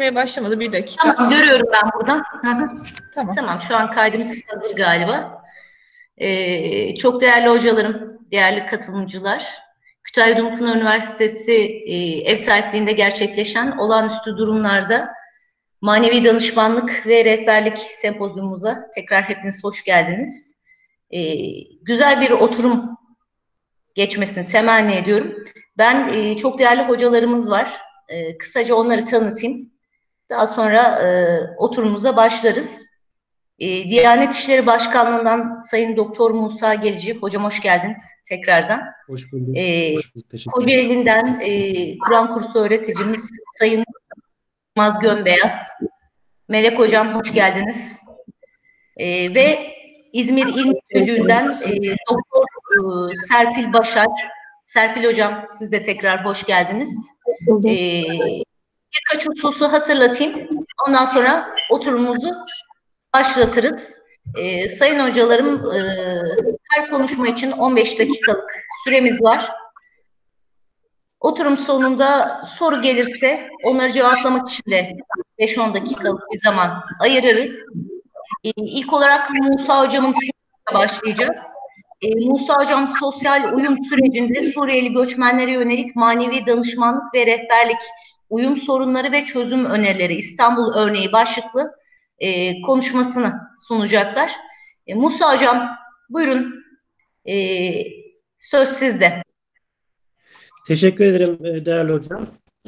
görüşmeye başlamadı. Bir dakika. Tamam, görüyorum ben buradan. Tamam. Tamam, şu an kaydımız hazır galiba. Çok değerli hocalarım, değerli katılımcılar, Kütahya Dumlupınar Üniversitesi ev sahipliğinde gerçekleşen olağanüstü durumlarda manevi danışmanlık ve rehberlik sempozyumumuza tekrar hepiniz hoş geldiniz. Güzel bir oturum geçmesini temenni ediyorum. Ben çok değerli hocalarımız var. Kısaca onları tanıtayım. Daha sonra oturumumuza başlarız. Diyanet İşleri Başkanlığı'ndan Sayın Doktor Musa Gelici. Hocam hoş geldiniz tekrardan. Hoş bulduk. Hoş bulduk. Teşekkür ederim. Kocaeli'nden Kur'an kursu öğreticimiz Sayın Yılmaz Gömbeyaz. Melek Hocam hoş geldiniz. Ve İzmir İl Müdürlüğü'nden Doktor Serpil Başar. Serpil Hocam siz de tekrar hoş geldiniz. Birkaç hususu hatırlatayım. Ondan sonra oturumumuzu başlatırız. Sayın hocalarım, her konuşma için 15 dakikalık süremiz var. Oturum sonunda soru gelirse onları cevaplamak için de 5-10 dakikalık bir zaman ayırırız. İlk olarak Musa hocamın sunumuyla başlayacağız. Musa hocam sosyal uyum sürecinde Suriyeli göçmenlere yönelik manevi danışmanlık ve rehberlik, uyum sorunları ve çözüm önerileri İstanbul örneği başlıklı konuşmasını sunacaklar. Musa hocam buyurun, söz sizde. Teşekkür ederim değerli hocam.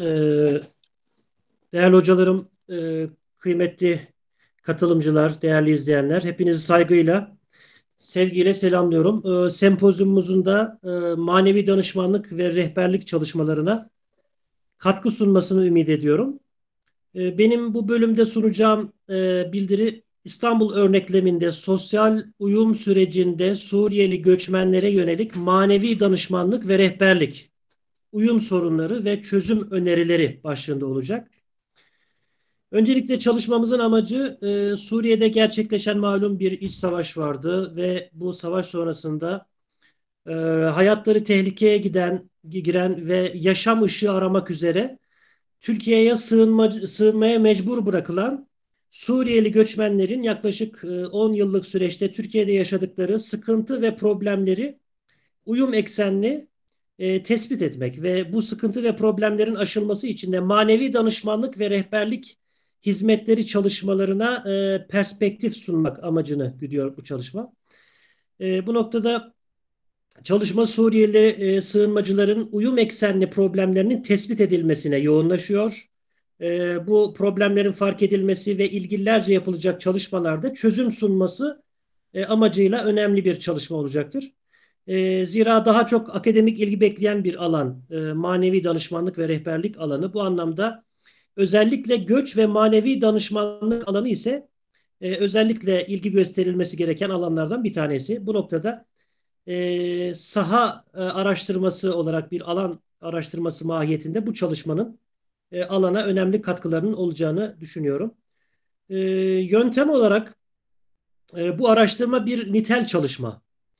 Değerli hocalarım, kıymetli katılımcılar, değerli izleyenler, hepinizi saygıyla, sevgiyle selamlıyorum. Sempozyumumuzun da manevi danışmanlık ve rehberlik çalışmalarına katkı sunmasını ümit ediyorum. Benim bu bölümde sunacağım bildiri İstanbul örnekleminde sosyal uyum sürecinde Suriyeli göçmenlere yönelik manevi danışmanlık ve rehberlik, uyum sorunları ve çözüm önerileri başlığında olacak. Öncelikle çalışmamızın amacı Suriye'de gerçekleşen malum bir iç savaş vardı ve bu savaş sonrasında hayatları tehlikeye giren ve yaşam ışığı aramak üzere Türkiye'ye sığınmaya mecbur bırakılan Suriyeli göçmenlerin yaklaşık 10 yıllık süreçte Türkiye'de yaşadıkları sıkıntı ve problemleri uyum eksenli tespit etmek ve bu sıkıntı ve problemlerin aşılması için de manevi danışmanlık ve rehberlik hizmetleri çalışmalarına perspektif sunmak amacını güdüyor bu çalışma. Bu noktada çalışma Suriyeli sığınmacıların uyum eksenli problemlerinin tespit edilmesine yoğunlaşıyor. Bu problemlerin fark edilmesi ve ilgililerce yapılacak çalışmalarda çözüm sunması amacıyla önemli bir çalışma olacaktır. Zira daha çok akademik ilgi bekleyen bir alan, manevi danışmanlık ve rehberlik alanı. Bu anlamda özellikle göç ve manevi danışmanlık alanı ise özellikle ilgi gösterilmesi gereken alanlardan bir tanesi. Bu noktada saha araştırması olarak bir alan araştırması mahiyetinde bu çalışmanın alana önemli katkılarının olacağını düşünüyorum. Yöntem olarak bu araştırma bir nitel çalışma.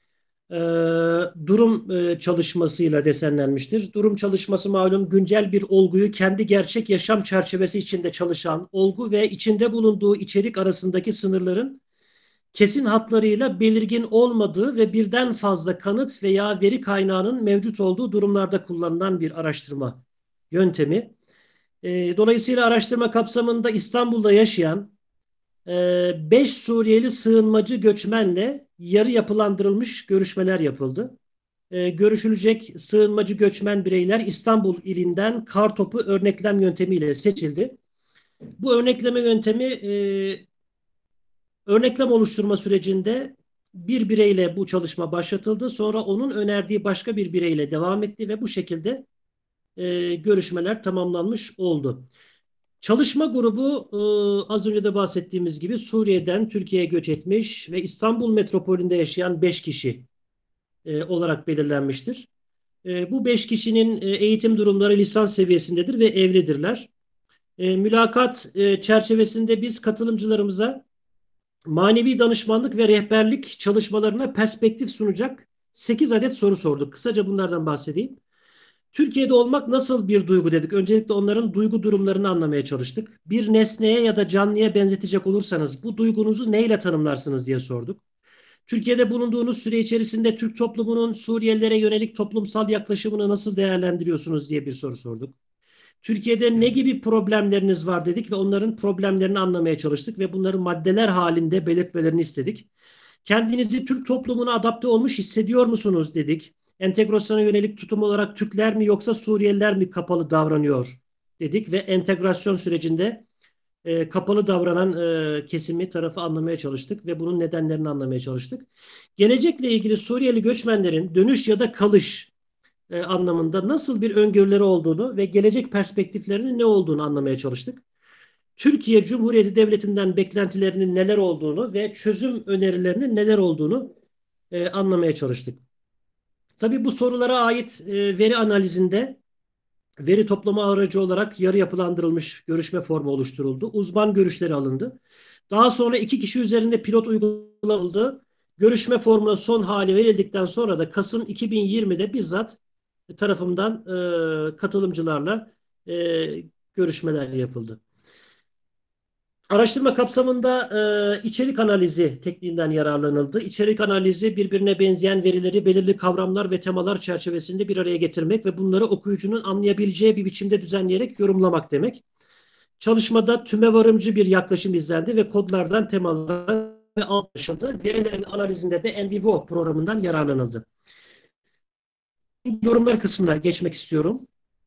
Durum çalışmasıyla desenlenmiştir. Durum çalışması malum güncel bir olguyu kendi gerçek yaşam çerçevesi içinde çalışan olgu ve içinde bulunduğu içerik arasındaki sınırların kesin hatlarıyla belirgin olmadığı ve birden fazla kanıt veya veri kaynağının mevcut olduğu durumlarda kullanılan bir araştırma yöntemi. Dolayısıyla araştırma kapsamında İstanbul'da yaşayan 5 Suriyeli sığınmacı göçmenle yarı yapılandırılmış görüşmeler yapıldı. Görüşülecek sığınmacı göçmen bireyler İstanbul ilinden kartopu örneklem yöntemiyle seçildi. Bu örnekleme yöntemi örneklem oluşturma sürecinde bir bireyle bu çalışma başlatıldı. Sonra onun önerdiği başka bir bireyle devam etti ve bu şekilde görüşmeler tamamlanmış oldu. Çalışma grubu az önce de bahsettiğimiz gibi Suriye'den Türkiye'ye göç etmiş ve İstanbul metropolünde yaşayan 5 kişi olarak belirlenmiştir. Bu 5 kişinin eğitim durumları lisans seviyesindedir ve evlidirler. Mülakat çerçevesinde biz katılımcılarımıza manevi danışmanlık ve rehberlik çalışmalarına perspektif sunacak 8 adet soru sorduk. Kısaca bunlardan bahsedeyim. Türkiye'de olmak nasıl bir duygu dedik. Öncelikle onların duygu durumlarını anlamaya çalıştık. Bir nesneye ya da canlıya benzetecek olursanız bu duygunuzu neyle tanımlarsınız diye sorduk. Türkiye'de bulunduğunuz süre içerisinde Türk toplumunun Suriyelilere yönelik toplumsal yaklaşımını nasıl değerlendiriyorsunuz diye bir soru sorduk. Türkiye'de ne gibi problemleriniz var dedik ve onların problemlerini anlamaya çalıştık ve bunları maddeler halinde belirtmelerini istedik. Kendinizi Türk toplumuna adapte olmuş hissediyor musunuz dedik. Entegrasyona yönelik tutum olarak Türkler mi yoksa Suriyeliler mi kapalı davranıyor dedik ve entegrasyon sürecinde kapalı davranan kesimi tarafı anlamaya çalıştık ve bunun nedenlerini anlamaya çalıştık. Gelecekle ilgili Suriyeli göçmenlerin dönüş ya da kalış anlamında nasıl bir öngörüleri olduğunu ve gelecek perspektiflerinin ne olduğunu anlamaya çalıştık. Türkiye Cumhuriyeti Devleti'nden beklentilerinin neler olduğunu ve çözüm önerilerinin neler olduğunu anlamaya çalıştık. Tabii bu sorulara ait veri analizinde veri toplama aracı olarak yarı yapılandırılmış görüşme formu oluşturuldu. Uzman görüşleri alındı. Daha sonra 2 kişi üzerinde pilot uygulanıldı. Görüşme formuna son hali verildikten sonra da Kasım 2020'de bizzat tarafımdan katılımcılarla görüşmeler yapıldı. Araştırma kapsamında içerik analizi tekniğinden yararlanıldı. İçerik analizi birbirine benzeyen verileri belirli kavramlar ve temalar çerçevesinde bir araya getirmek ve bunları okuyucunun anlayabileceği bir biçimde düzenleyerek yorumlamak demek. Çalışmada tümevarımcı bir yaklaşım izlendi ve kodlardan temalara anlaşıldı. Verilerin analizinde de NVivo programından yararlanıldı. Yorumlar kısmına geçmek istiyorum.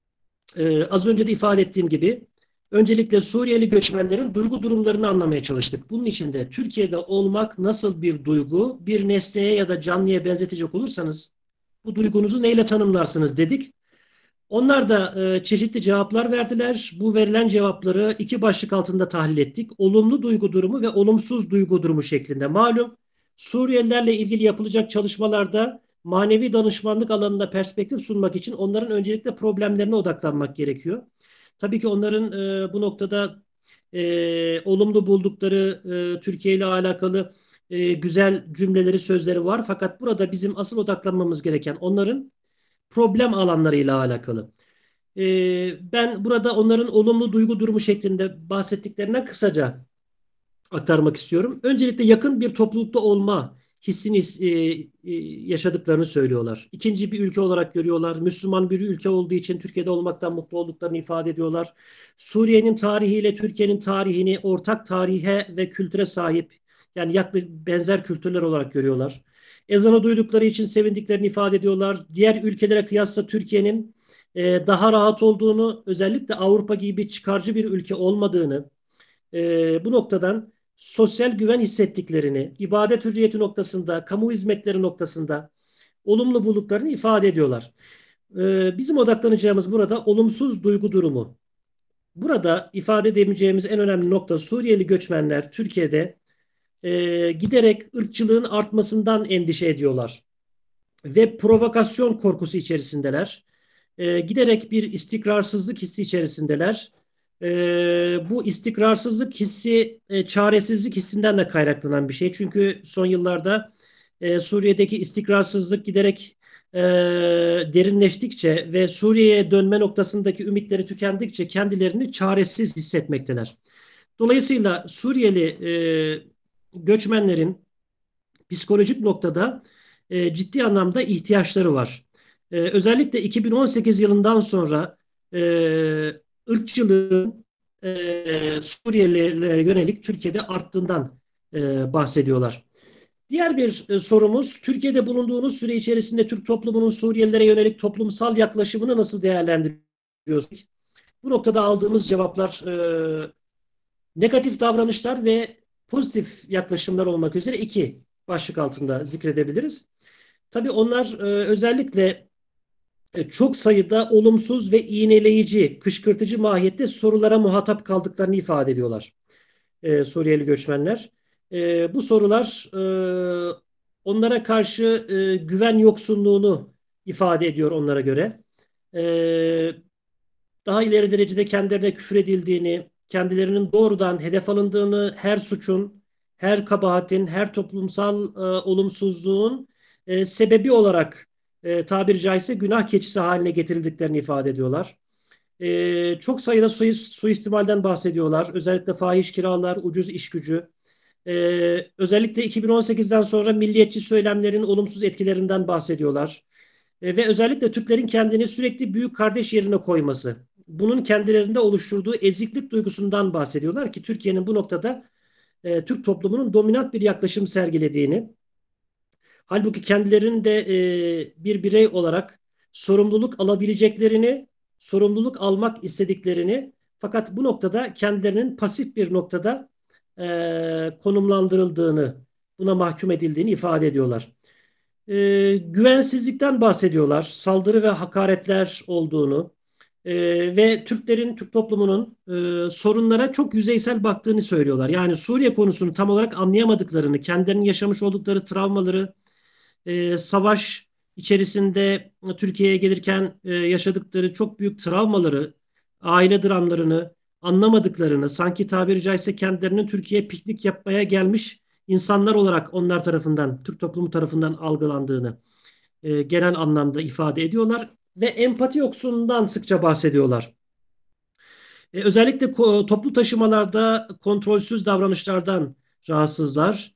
Az önce de ifade ettiğim gibi öncelikle Suriyeli göçmenlerin duygu durumlarını anlamaya çalıştık. Bunun için de Türkiye'de olmak nasıl bir duygu, bir nesneye ya da canlıya benzetecek olursanız bu duygunuzu neyle tanımlarsınız dedik. Onlar da çeşitli cevaplar verdiler. Bu verilen cevapları 2 başlık altında tahlil ettik. Olumlu duygu durumu ve olumsuz duygu durumu şeklinde. Malum Suriyelilerle ilgili yapılacak çalışmalarda manevi danışmanlık alanında perspektif sunmak için onların öncelikle problemlerine odaklanmak gerekiyor. Tabii ki onların bu noktada olumlu buldukları Türkiye ile alakalı güzel cümleleri, sözleri var. Fakat burada bizim asıl odaklanmamız gereken onların problem alanlarıyla alakalı. Ben burada onların olumlu duygu durumu şeklinde bahsettiklerinden kısaca aktarmak istiyorum. Öncelikle yakın bir toplulukta olma hissini yaşadıklarını söylüyorlar. İkinci bir ülke olarak görüyorlar. Müslüman bir ülke olduğu için Türkiye'de olmaktan mutlu olduklarını ifade ediyorlar. Suriye'nin tarihiyle Türkiye'nin tarihini ortak tarihe ve kültüre sahip, yani yaklaşık benzer kültürler olarak görüyorlar. Ezanı duydukları için sevindiklerini ifade ediyorlar. Diğer ülkelere kıyasla Türkiye'nin daha rahat olduğunu, özellikle Avrupa gibi çıkarcı bir ülke olmadığını, bu noktadan sosyal güven hissettiklerini, ibadet hürriyeti noktasında, kamu hizmetleri noktasında olumlu bulduklarını ifade ediyorlar. Bizim odaklanacağımız burada olumsuz duygu durumu. Burada ifade edebileceğimiz en önemli nokta Suriyeli göçmenler Türkiye'de giderek ırkçılığın artmasından endişe ediyorlar ve provokasyon korkusu içerisindeler. Giderek bir istikrarsızlık hissi içerisindeler. Bu istikrarsızlık hissi çaresizlik hissinden de kaynaklanan bir şey. Çünkü son yıllarda Suriye'deki istikrarsızlık giderek derinleştikçe ve Suriye'ye dönme noktasındaki ümitleri tükendikçe kendilerini çaresiz hissetmekteler. Dolayısıyla Suriyeli göçmenlerin psikolojik noktada ciddi anlamda ihtiyaçları var. Özellikle 2018 yılından sonra ırkçılığın Suriyelilere yönelik Türkiye'de arttığından bahsediyorlar. Diğer bir sorumuz, Türkiye'de bulunduğunuz süre içerisinde Türk toplumunun Suriyelilere yönelik toplumsal yaklaşımını nasıl değerlendiriyorsunuz? Bu noktada aldığımız cevaplar negatif davranışlar ve pozitif yaklaşımlar olmak üzere 2 başlık altında zikredebiliriz. Tabii onlar özellikle çok sayıda olumsuz ve iğneleyici, kışkırtıcı mahiyette sorulara muhatap kaldıklarını ifade ediyorlar Suriyeli göçmenler. Bu sorular onlara karşı güven yoksunluğunu ifade ediyor onlara göre. Daha ileri derecede kendilerine küfür edildiğini, kendilerinin doğrudan hedef alındığını, her suçun, her kabahatin, her toplumsal olumsuzluğun sebebi olarak tabiri caizse günah keçisi haline getirildiklerini ifade ediyorlar. Çok sayıda suistimalden bahsediyorlar. Özellikle fahiş kiralar, ucuz iş gücü. Özellikle 2018'den sonra milliyetçi söylemlerin olumsuz etkilerinden bahsediyorlar. Ve özellikle Türklerin kendini sürekli büyük kardeş yerine koyması. Bunun kendilerinde oluşturduğu eziklik duygusundan bahsediyorlar ki Türkiye'nin bu noktada Türk toplumunun dominant bir yaklaşım sergilediğini, halbuki kendilerinin de bir birey olarak sorumluluk alabileceklerini, sorumluluk almak istediklerini, fakat bu noktada kendilerinin pasif bir noktada konumlandırıldığını, buna mahkum edildiğini ifade ediyorlar. Güvensizlikten bahsediyorlar, saldırı ve hakaretler olduğunu ve Türk toplumunun sorunlara çok yüzeysel baktığını söylüyorlar. Yani Suriye konusunu tam olarak anlayamadıklarını, kendilerinin yaşamış oldukları travmaları, savaş içerisinde Türkiye'ye gelirken yaşadıkları çok büyük travmaları, aile dramlarını anlamadıklarını, sanki tabiri caizse kendilerinin Türkiye'ye piknik yapmaya gelmiş insanlar olarak onlar tarafından, Türk toplumu tarafından algılandığını genel anlamda ifade ediyorlar ve empati yoksunluğundan sıkça bahsediyorlar. Özellikle toplu taşımalarda kontrolsüz davranışlardan rahatsızlar.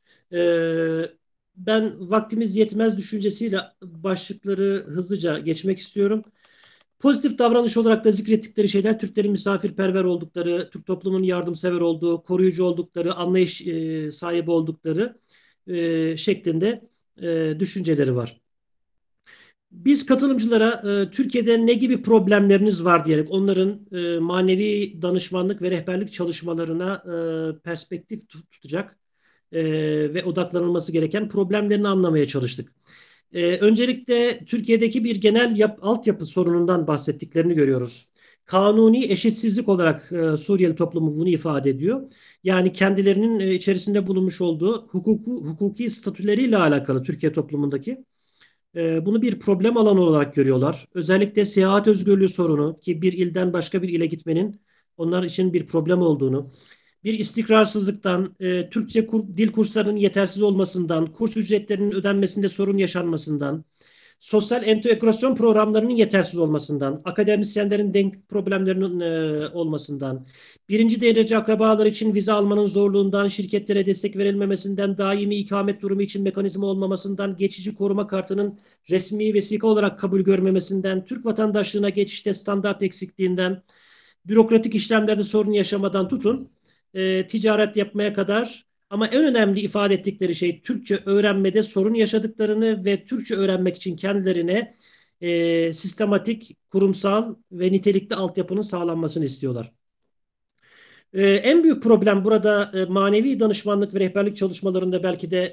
Ben vaktimiz yetmez düşüncesiyle başlıkları hızlıca geçmek istiyorum. Pozitif davranış olarak da zikrettikleri şeyler Türklerin misafirperver oldukları, Türk toplumunun yardımsever olduğu, koruyucu oldukları, anlayış sahibi oldukları şeklinde düşünceleri var. Biz katılımcılara Türkiye'de ne gibi problemleriniz var diyerek onların manevi danışmanlık ve rehberlik çalışmalarına perspektif tutacak ve odaklanılması gereken problemlerini anlamaya çalıştık. Öncelikle Türkiye'deki bir genel altyapı sorunundan bahsettiklerini görüyoruz. Kanuni eşitsizlik olarak Suriyeli toplumu bunu ifade ediyor. Yani kendilerinin içerisinde bulunmuş olduğu hukuki statüleriyle alakalı Türkiye toplumundaki bunu bir problem alanı olarak görüyorlar. Özellikle seyahat özgürlüğü sorunu, ki bir ilden başka bir ile gitmenin onlar için bir problem olduğunu, bir istikrarsızlıktan, Türkçe dil kurslarının yetersiz olmasından, kurs ücretlerinin ödenmesinde sorun yaşanmasından, sosyal entegrasyon programlarının yetersiz olmasından, akademisyenlerin denklik problemlerinin olmasından, birinci derece akrabalar için vize almanın zorluğundan, şirketlere destek verilmemesinden, daimi ikamet durumu için mekanizma olmamasından, geçici koruma kartının resmi vesika olarak kabul görmemesinden, Türk vatandaşlığına geçişte standart eksikliğinden, bürokratik işlemlerde sorun yaşamadan tutun, ticaret yapmaya kadar, ama en önemli ifade ettikleri şey Türkçe öğrenmede sorun yaşadıklarını ve Türkçe öğrenmek için kendilerine sistematik, kurumsal ve nitelikli altyapının sağlanmasını istiyorlar. En büyük problem burada manevi danışmanlık ve rehberlik çalışmalarında belki de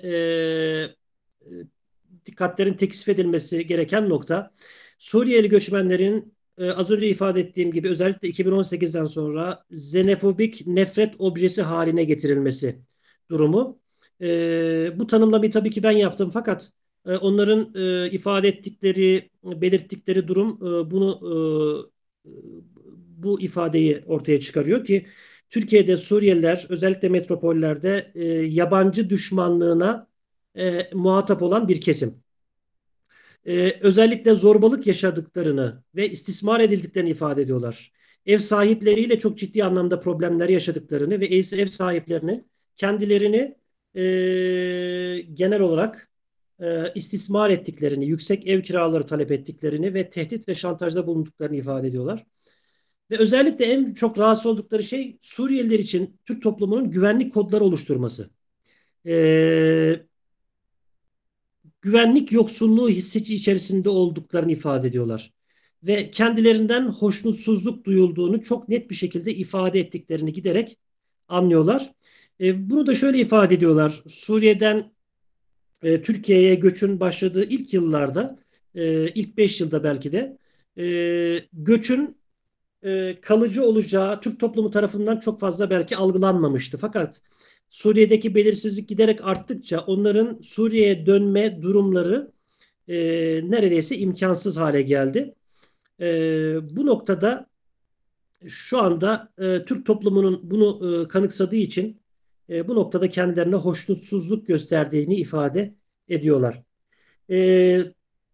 dikkatlerin teksif edilmesi gereken nokta, Suriyeli göçmenlerin az önce ifade ettiğim gibi özellikle 2018'den sonra xenofobik nefret objesi haline getirilmesi durumu. Bu tanımlamayı tabii ki ben yaptım, fakat onların ifade ettikleri, belirttikleri durum bu ifadeyi ortaya çıkarıyor ki Türkiye'de Suriyeliler özellikle metropollerde yabancı düşmanlığına muhatap olan bir kesim. Özellikle zorbalık yaşadıklarını ve istismar edildiklerini ifade ediyorlar. Ev sahipleriyle çok ciddi anlamda problemler yaşadıklarını ve ev sahiplerinin kendilerini genel olarak istismar ettiklerini, yüksek ev kiraları talep ettiklerini ve tehdit ve şantajda bulunduklarını ifade ediyorlar. Ve özellikle en çok rahatsız oldukları şey Suriyeliler için Türk toplumunun güvenlik kodları oluşturması. Güvenlik yoksunluğu hissi içerisinde olduklarını ifade ediyorlar. Ve kendilerinden hoşnutsuzluk duyulduğunu çok net bir şekilde ifade ettiklerini giderek anlıyorlar. Bunu da şöyle ifade ediyorlar. Suriye'den Türkiye'ye göçün başladığı ilk yıllarda, ilk 5 yılda belki de göçün kalıcı olacağı Türk toplumu tarafından çok fazla belki algılanmamıştı. Fakat Suriye'deki belirsizlik giderek arttıkça onların Suriye'ye dönme durumları neredeyse imkansız hale geldi. Bu noktada şu anda Türk toplumunun bunu kanıksadığı için bu noktada kendilerine hoşnutsuzluk gösterdiğini ifade ediyorlar.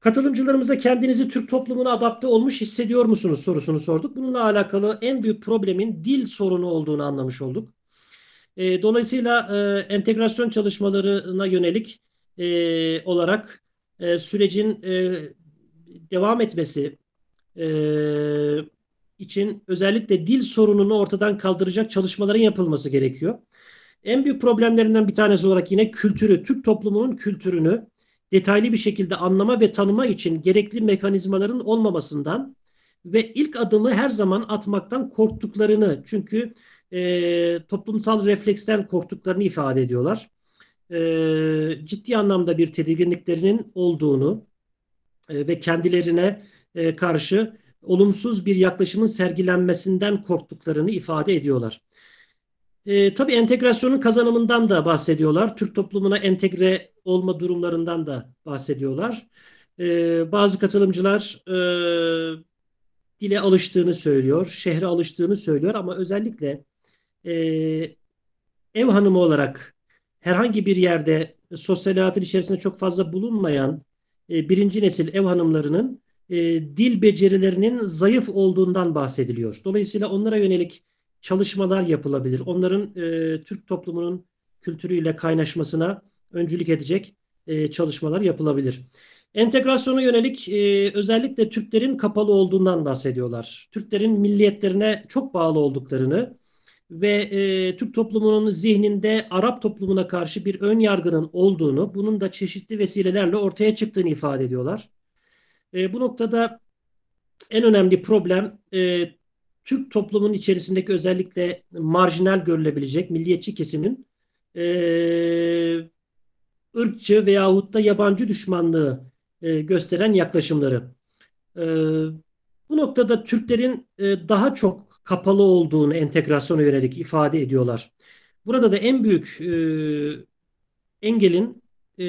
Katılımcılarımıza kendinizi Türk toplumuna adapte olmuş hissediyor musunuz sorusunu sorduk. Bununla alakalı en büyük problemin dil sorunu olduğunu anlamış olduk. Dolayısıyla entegrasyon çalışmalarına yönelik olarak sürecin devam etmesi e, için özellikle dil sorununu ortadan kaldıracak çalışmaların yapılması gerekiyor. En büyük problemlerinden bir tanesi olarak yine kültürü, Türk toplumunun kültürünü detaylı bir şekilde anlama ve tanıma için gerekli mekanizmaların olmamasından ve ilk adımı her zaman atmaktan korktuklarını, çünkü toplumsal refleksten korktuklarını ifade ediyorlar. Ciddi anlamda bir tedirginliklerinin olduğunu ve kendilerine karşı olumsuz bir yaklaşımın sergilenmesinden korktuklarını ifade ediyorlar. Tabii entegrasyonun kazanımından da bahsediyorlar. Türk toplumuna entegre olma durumlarından da bahsediyorlar. Bazı katılımcılar dile alıştığını söylüyor, şehre alıştığını söylüyor ama özellikle e, ev hanımı olarak herhangi bir yerde sosyal hayatın içerisinde çok fazla bulunmayan birinci nesil ev hanımlarının dil becerilerinin zayıf olduğundan bahsediliyor. Dolayısıyla onlara yönelik çalışmalar yapılabilir. Onların Türk toplumunun kültürüyle kaynaşmasına öncülük edecek çalışmalar yapılabilir. Entegrasyona yönelik özellikle Türklerin kapalı olduğundan bahsediyorlar. Türklerin milliyetlerine çok bağlı olduklarını ve Türk toplumunun zihninde Arap toplumuna karşı bir ön yargının olduğunu, bunun da çeşitli vesilelerle ortaya çıktığını ifade ediyorlar. Bu noktada en önemli problem Türk toplumunun içerisindeki özellikle marjinal görülebilecek milliyetçi kesimin ırkçı veyahut da yabancı düşmanlığı gösteren yaklaşımları. E, Bu noktada Türklerin daha çok kapalı olduğunu entegrasyona yönelik ifade ediyorlar. Burada da en büyük engelin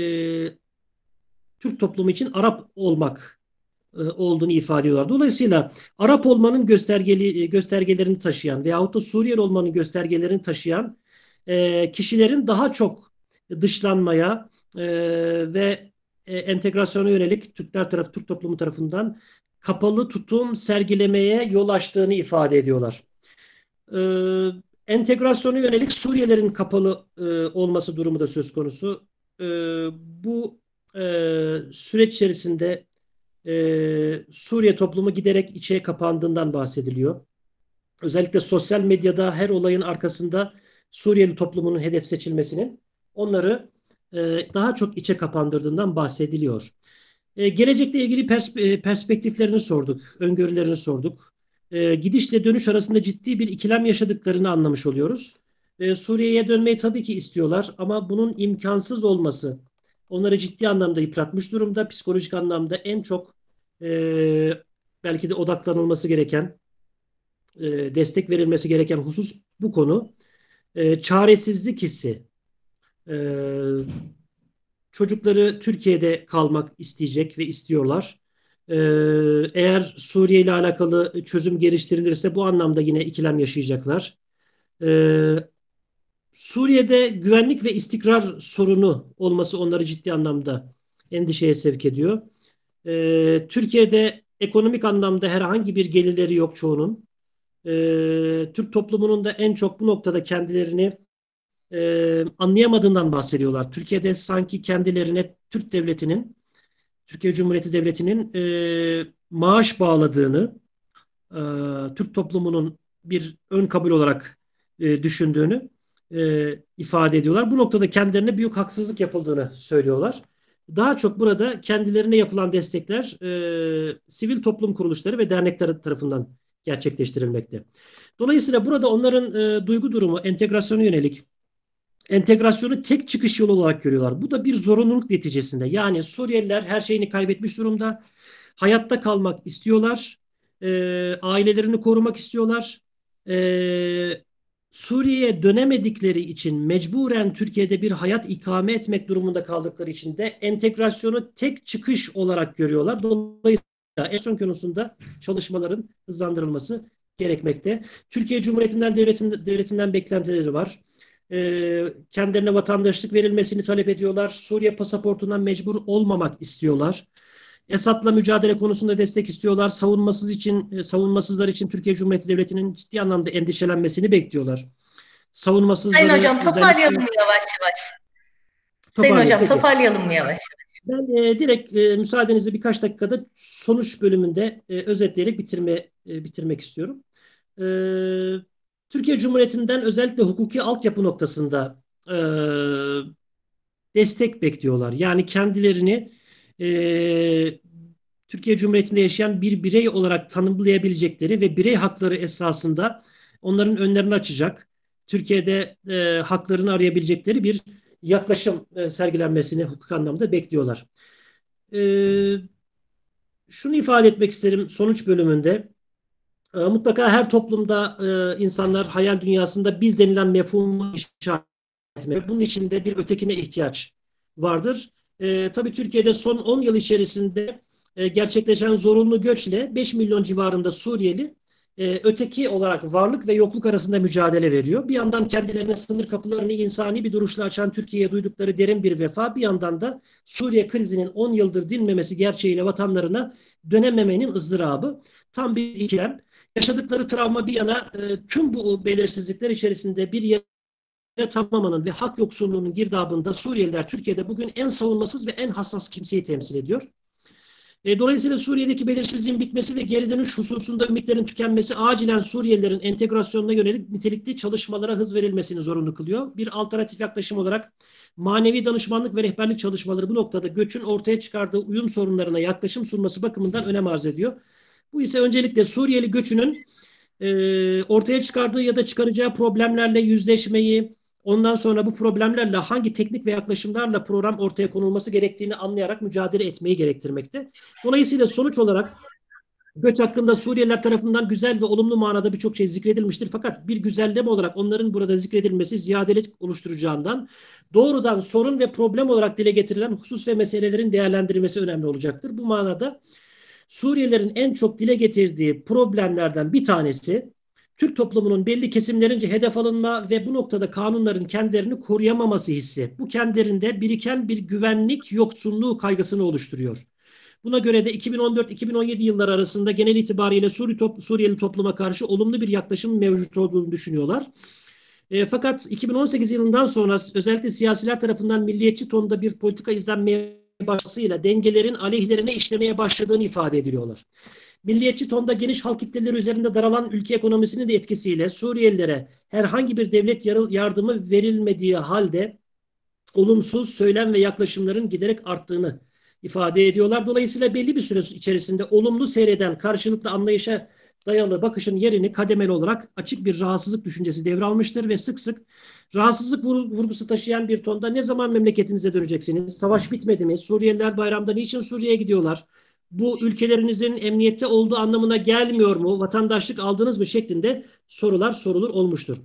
Türk toplumu için Arap olmak olduğunu ifade ediyorlar. Dolayısıyla Arap olmanın göstergelerini taşıyan veyahut da Suriyeli olmanın göstergelerini taşıyan kişilerin daha çok dışlanmaya ve entegrasyona yönelik Türk toplumu tarafından kapalı tutum sergilemeye yol açtığını ifade ediyorlar. Entegrasyona yönelik Suriyelilerin kapalı olması durumu da söz konusu. Bu süreç içerisinde Suriye toplumu giderek içe kapandığından bahsediliyor. Özellikle sosyal medyada her olayın arkasında Suriyeli toplumunun hedef seçilmesinin onları daha çok içe kapandırdığından bahsediliyor. Gelecekle ilgili perspektiflerini sorduk, öngörülerini sorduk. Gidişle dönüş arasında ciddi bir ikilem yaşadıklarını anlamış oluyoruz. Suriye'ye dönmeyi tabii ki istiyorlar ama bunun imkansız olması onları ciddi anlamda yıpratmış durumda. Psikolojik anlamda en çok belki de odaklanılması gereken, destek verilmesi gereken husus bu konu. Çaresizlik hissi. Çocukları Türkiye'de kalmak isteyecek ve istiyorlar. Eğer Suriye ile alakalı çözüm geliştirilirse bu anlamda yine ikilem yaşayacaklar. Suriye'de güvenlik ve istikrar sorunu olması onları ciddi anlamda endişeye sevk ediyor. Türkiye'de ekonomik anlamda herhangi bir gelirleri yok çoğunun. Türk toplumunun da en çok bu noktada kendilerini anlayamadığından bahsediyorlar. Türkiye'de sanki kendilerine Türkiye Cumhuriyeti Devleti'nin maaş bağladığını, Türk toplumunun bir ön kabul olarak düşündüğünü ifade ediyorlar. Bu noktada kendilerine büyük haksızlık yapıldığını söylüyorlar. Daha çok burada kendilerine yapılan destekler sivil toplum kuruluşları ve dernekler tarafından gerçekleştirilmekte. Dolayısıyla burada onların duygu durumu entegrasyona yönelik entegrasyonu tek çıkış yolu olarak görüyorlar. Bu da bir zorunluluk neticesinde. Yani Suriyeliler her şeyini kaybetmiş durumda. Hayatta kalmak istiyorlar. Ailelerini korumak istiyorlar. Suriye'ye dönemedikleri için mecburen Türkiye'de bir hayat ikame etmek durumunda kaldıkları için de entegrasyonu tek çıkış olarak görüyorlar. Dolayısıyla entegrasyon konusunda çalışmaların hızlandırılması gerekmekte. Türkiye Cumhuriyeti'nden devletinden beklentileri var. Kendilerine vatandaşlık verilmesini talep ediyorlar. Suriye pasaportundan mecbur olmamak istiyorlar. Esad'la mücadele konusunda destek istiyorlar. Savunmasızlar için Türkiye Cumhuriyeti Devleti'nin ciddi anlamda endişelenmesini bekliyorlar. Sayın Savunmasızları hocam toparlayalım özellikle mı yavaş yavaş? Sayın toparlayalım. hocam Peki. toparlayalım mı yavaş? Ben direkt müsaadenizle birkaç dakikada sonuç bölümünde özetleyerek bitirmek istiyorum. E, Türkiye Cumhuriyeti'nden özellikle hukuki altyapı noktasında e, destek bekliyorlar. Yani kendilerini e, Türkiye Cumhuriyeti'nde yaşayan bir birey olarak tanımlayabilecekleri ve birey hakları esasında onların önlerini açacak, Türkiye'de haklarını arayabilecekleri bir yaklaşım sergilenmesini hukuk anlamda bekliyorlar. E, Şunu ifade etmek isterim sonuç bölümünde. Mutlaka her toplumda insanlar hayal dünyasında biz denilen mefhumu inşa etmek. Bunun için de bir ötekine ihtiyaç vardır. Tabii Türkiye'de son 10 yıl içerisinde gerçekleşen zorunlu göçle 5 milyon civarında Suriyeli öteki olarak varlık ve yokluk arasında mücadele veriyor. Bir yandan kendilerine sınır kapılarını insani bir duruşla açan Türkiye'ye duydukları derin bir vefa, bir yandan da Suriye krizinin 10 yıldır dinmemesi gerçeğiyle vatanlarına dönememenin ızdırabı. Tam bir ikilem. Yaşadıkları travma bir yana tüm bu belirsizlikler içerisinde bir yere tamamının ve hak yoksunluğunun girdabında Suriyeliler Türkiye'de bugün en savunmasız ve en hassas kimseyi temsil ediyor. Dolayısıyla Suriye'deki belirsizliğin bitmesi ve geri dönüş hususunda ümitlerin tükenmesi acilen Suriyelilerin entegrasyonuna yönelik nitelikli çalışmalara hız verilmesini zorunlu kılıyor. Bir alternatif yaklaşım olarak manevi danışmanlık ve rehberlik çalışmaları bu noktada göçün ortaya çıkardığı uyum sorunlarına yaklaşım sunması bakımından önem arz ediyor. Bu ise öncelikle Suriyeli göçünün ortaya çıkardığı ya da çıkaracağı problemlerle yüzleşmeyi, ondan sonra bu problemlerle hangi teknik ve yaklaşımlarla program ortaya konulması gerektiğini anlayarak mücadele etmeyi gerektirmekte. Dolayısıyla sonuç olarak göç hakkında Suriyeliler tarafından güzel ve olumlu manada birçok şey zikredilmiştir. Fakat bir güzelleme olarak onların burada zikredilmesi ziyadelik oluşturacağından doğrudan sorun ve problem olarak dile getirilen husus ve meselelerin değerlendirilmesi önemli olacaktır. Bu manada Suriyelilerin en çok dile getirdiği problemlerden bir tanesi Türk toplumunun belli kesimlerince hedef alınma ve bu noktada kanunların kendilerini koruyamaması hissi. Bu kendilerinde biriken bir güvenlik yoksunluğu kaygısını oluşturuyor. Buna göre de 2014-2017 yılları arasında genel itibariyle Suriyeli topluma karşı olumlu bir yaklaşım mevcut olduğunu düşünüyorlar. Fakat 2018 yılından sonra özellikle siyasiler tarafından milliyetçi tonda bir politika izlenmeye başlasıyla dengelerin aleyhlerine işlemeye başladığını ifade ediyorlar. Milliyetçi tonda geniş halk kitleleri üzerinde daralan ülke ekonomisinin de etkisiyle Suriyelilere herhangi bir devlet yardımı verilmediği halde olumsuz söylem ve yaklaşımların giderek arttığını ifade ediyorlar. Dolayısıyla belli bir süre içerisinde olumlu seyreden karşılıklı anlayışa dayalı bakışın yerini kademeli olarak açık bir rahatsızlık düşüncesi devralmıştır ve sık sık rahatsızlık vurgusu taşıyan bir tonda ne zaman memleketinize döneceksiniz? Savaş bitmedi mi? Suriyeliler bayramda niçin Suriye'ye gidiyorlar? Bu ülkelerinizin emniyette olduğu anlamına gelmiyor mu? Vatandaşlık aldınız mı? Şeklinde sorular sorulur olmuştur.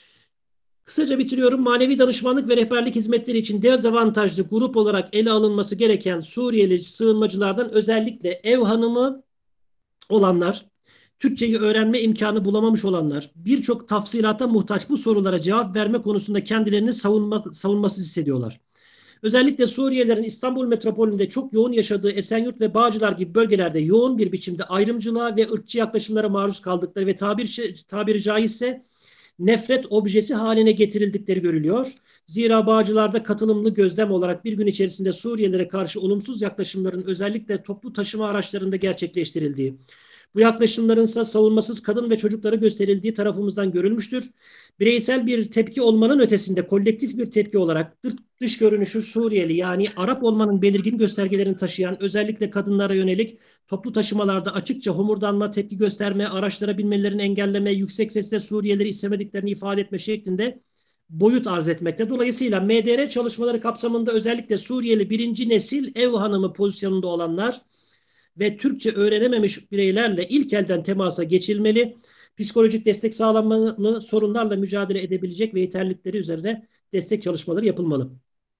Kısaca bitiriyorum. Manevi danışmanlık ve rehberlik hizmetleri için dezavantajlı grup olarak ele alınması gereken Suriyeli sığınmacılardan özellikle ev hanımı olanlar, Türkçeyi öğrenme imkanı bulamamış olanlar, birçok tafsilata muhtaç bu sorulara cevap verme konusunda kendilerini savunmasız hissediyorlar. Özellikle Suriyelilerin İstanbul metropolünde çok yoğun yaşadığı Esenyurt ve Bağcılar gibi bölgelerde yoğun bir biçimde ayrımcılığa ve ırkçı yaklaşımlara maruz kaldıkları ve tabiri caizse nefret objesi haline getirildikleri görülüyor. Zira Bağcılar'da katılımlı gözlem olarak bir gün içerisinde Suriyelilere karşı olumsuz yaklaşımların özellikle toplu taşıma araçlarında gerçekleştirildiği, bu yaklaşımların ise savunmasız kadın ve çocuklara gösterildiği tarafımızdan görülmüştür. Bireysel bir tepki olmanın ötesinde kolektif bir tepki olarak dış görünüşü Suriyeli yani Arap olmanın belirgin göstergelerini taşıyan özellikle kadınlara yönelik toplu taşımalarda açıkça homurdanma, tepki gösterme, araçlara binmelerini engelleme, yüksek sesle Suriyelileri istemediklerini ifade etme şeklinde boyut arz etmekte. Dolayısıyla MDR çalışmaları kapsamında özellikle Suriyeli birinci nesil ev hanımı pozisyonunda olanlar ve Türkçe öğrenememiş bireylerle ilk elden temasa geçilmeli, psikolojik destek sağlanmalı, sorunlarla mücadele edebilecek ve yeterlilikleri üzerine destek çalışmaları yapılmalı.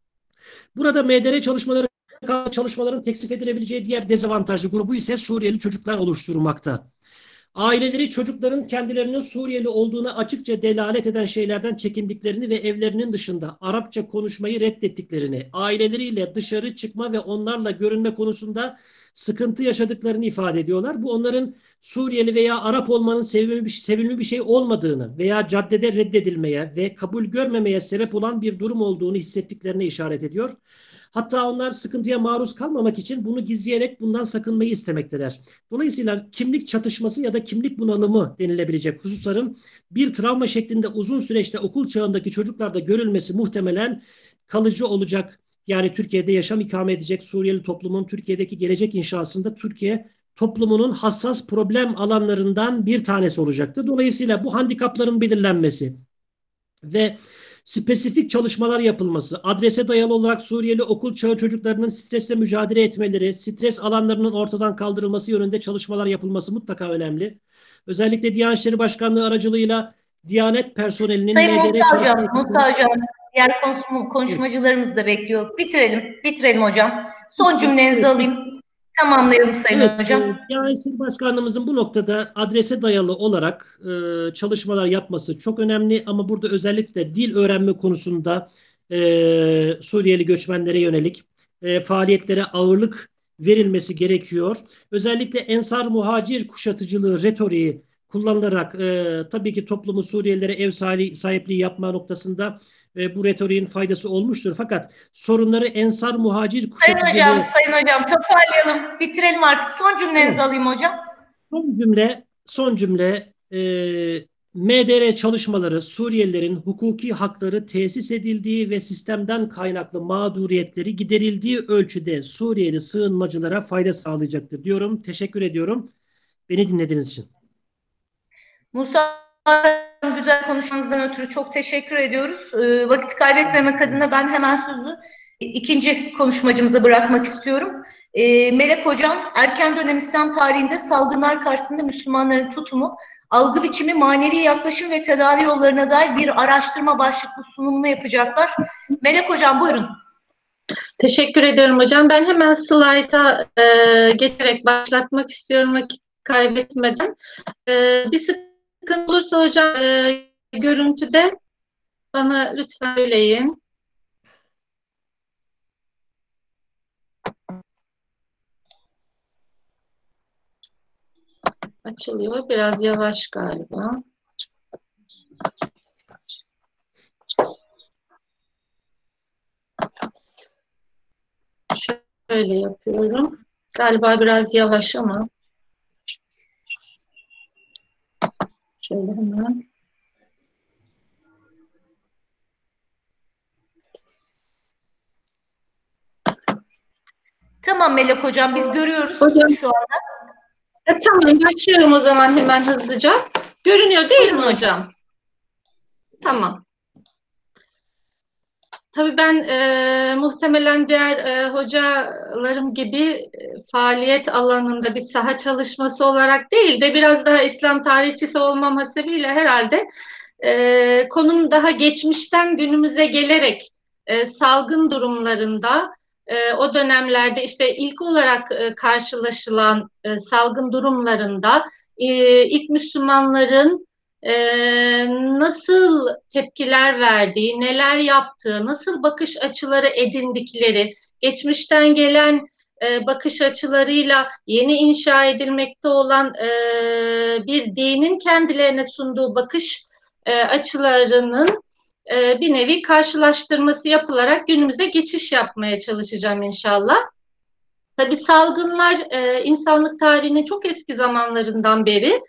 Burada MDR çalışmaların teksif edilebileceği diğer dezavantajlı grubu ise Suriyeli çocuklar oluşturmakta. Aileleri çocukların kendilerinin Suriyeli olduğuna açıkça delalet eden şeylerden çekindiklerini ve evlerinin dışında Arapça konuşmayı reddettiklerini, aileleriyle dışarı çıkma ve onlarla görünme konusunda sıkıntı yaşadıklarını ifade ediyorlar. Bu onların Suriyeli veya Arap olmanın sevimli bir şey olmadığını veya caddede reddedilmeye ve kabul görmemeye sebep olan bir durum olduğunu hissettiklerine işaret ediyor. Hatta onlar sıkıntıya maruz kalmamak için bunu gizleyerek bundan sakınmayı istemektedir. Dolayısıyla kimlik çatışması ya da kimlik bunalımı denilebilecek hususların bir travma şeklinde uzun süreçte okul çağındaki çocuklarda görülmesi muhtemelen kalıcı olacak. Yani Türkiye'de yaşam ikame edecek Suriyeli toplumun Türkiye'deki gelecek inşasında Türkiye toplumunun hassas problem alanlarından bir tanesi olacaktır. Dolayısıyla bu handikapların belirlenmesi ve spesifik çalışmalar yapılması, adrese dayalı olarak Suriyeli okul çağı çocuklarının stresle mücadele etmeleri, stres alanlarının ortadan kaldırılması yönünde çalışmalar yapılması mutlaka önemli. Özellikle Diyanet İşleri Başkanlığı aracılığıyla Diyanet personelinin Sayın MDR Muhtar Hocam, diğer konuşmacılarımız da bekliyor. Bitirelim hocam. Son cümlenizi alayım. Tamamlayalım Sayın Hocam. Diyanet İşleri Başkanlığımızın bu noktada adrese dayalı olarak çalışmalar yapması çok önemli ama burada özellikle dil öğrenme konusunda Suriyeli göçmenlere yönelik faaliyetlere ağırlık verilmesi gerekiyor. Özellikle ensar muhacir kuşatıcılığı retoriği kullanılarak tabii ki toplumu Suriyelilere ev sahipliği yapma noktasında bu retoriğin faydası olmuştur. Fakat sorunları ensar muhacir kuşatıcılığı... Sayın hocam toparlayalım. Bitirelim artık. Son cümlenizi alayım hocam. Son cümle MDR çalışmaları Suriyelilerin hukuki hakları tesis edildiği ve sistemden kaynaklı mağduriyetleri giderildiği ölçüde Suriyeli sığınmacılara fayda sağlayacaktır diyorum. Teşekkür ediyorum. Beni dinlediğiniz için. Musa, güzel konuşmanızdan ötürü çok teşekkür ediyoruz. Vakit kaybetmemek adına ben hemen sözü ikinci konuşmacımıza bırakmak istiyorum. Melek Hocam, erken dönem İslam tarihinde salgınlar karşısında Müslümanların tutumu, algı biçimi, manevi yaklaşım ve tedavi yollarına dair bir araştırma başlıklı sunumunu yapacaklar. Melek Hocam buyurun. Teşekkür ediyorum hocam. Ben hemen slayta getirerek başlatmak istiyorum vakit kaybetmeden. Bir sıkıntı olursa hocam görüntüde bana lütfen söyleyin. Açılıyor. Biraz yavaş galiba. Şöyle yapıyorum. Galiba biraz yavaş ama. Şöyle hemen. Tamam Melek Hocam, biz görüyoruz hocam, şu anda. Tamam, başlıyorum o zaman hemen hızlıca. Görünüyor değil mi hocam? Tamam. Tabii ben muhtemelen diğer hocalarım gibi faaliyet alanında bir saha çalışması olarak değil de biraz daha İslam tarihçisi olmam hasebiyle herhalde konum daha geçmişten günümüze gelerek salgın durumlarında o dönemlerde işte ilk olarak karşılaşılan salgın durumlarında ilk Müslümanların nasıl tepkiler verdiği, neler yaptığı, nasıl bakış açıları edindikleri, geçmişten gelen bakış açılarıyla yeni inşa edilmekte olan bir dinin kendilerine sunduğu bakış açılarının bir nevi karşılaştırması yapılarak günümüze geçiş yapmaya çalışacağım inşallah. Tabii salgınlar insanlık tarihinin çok eski zamanlarından beri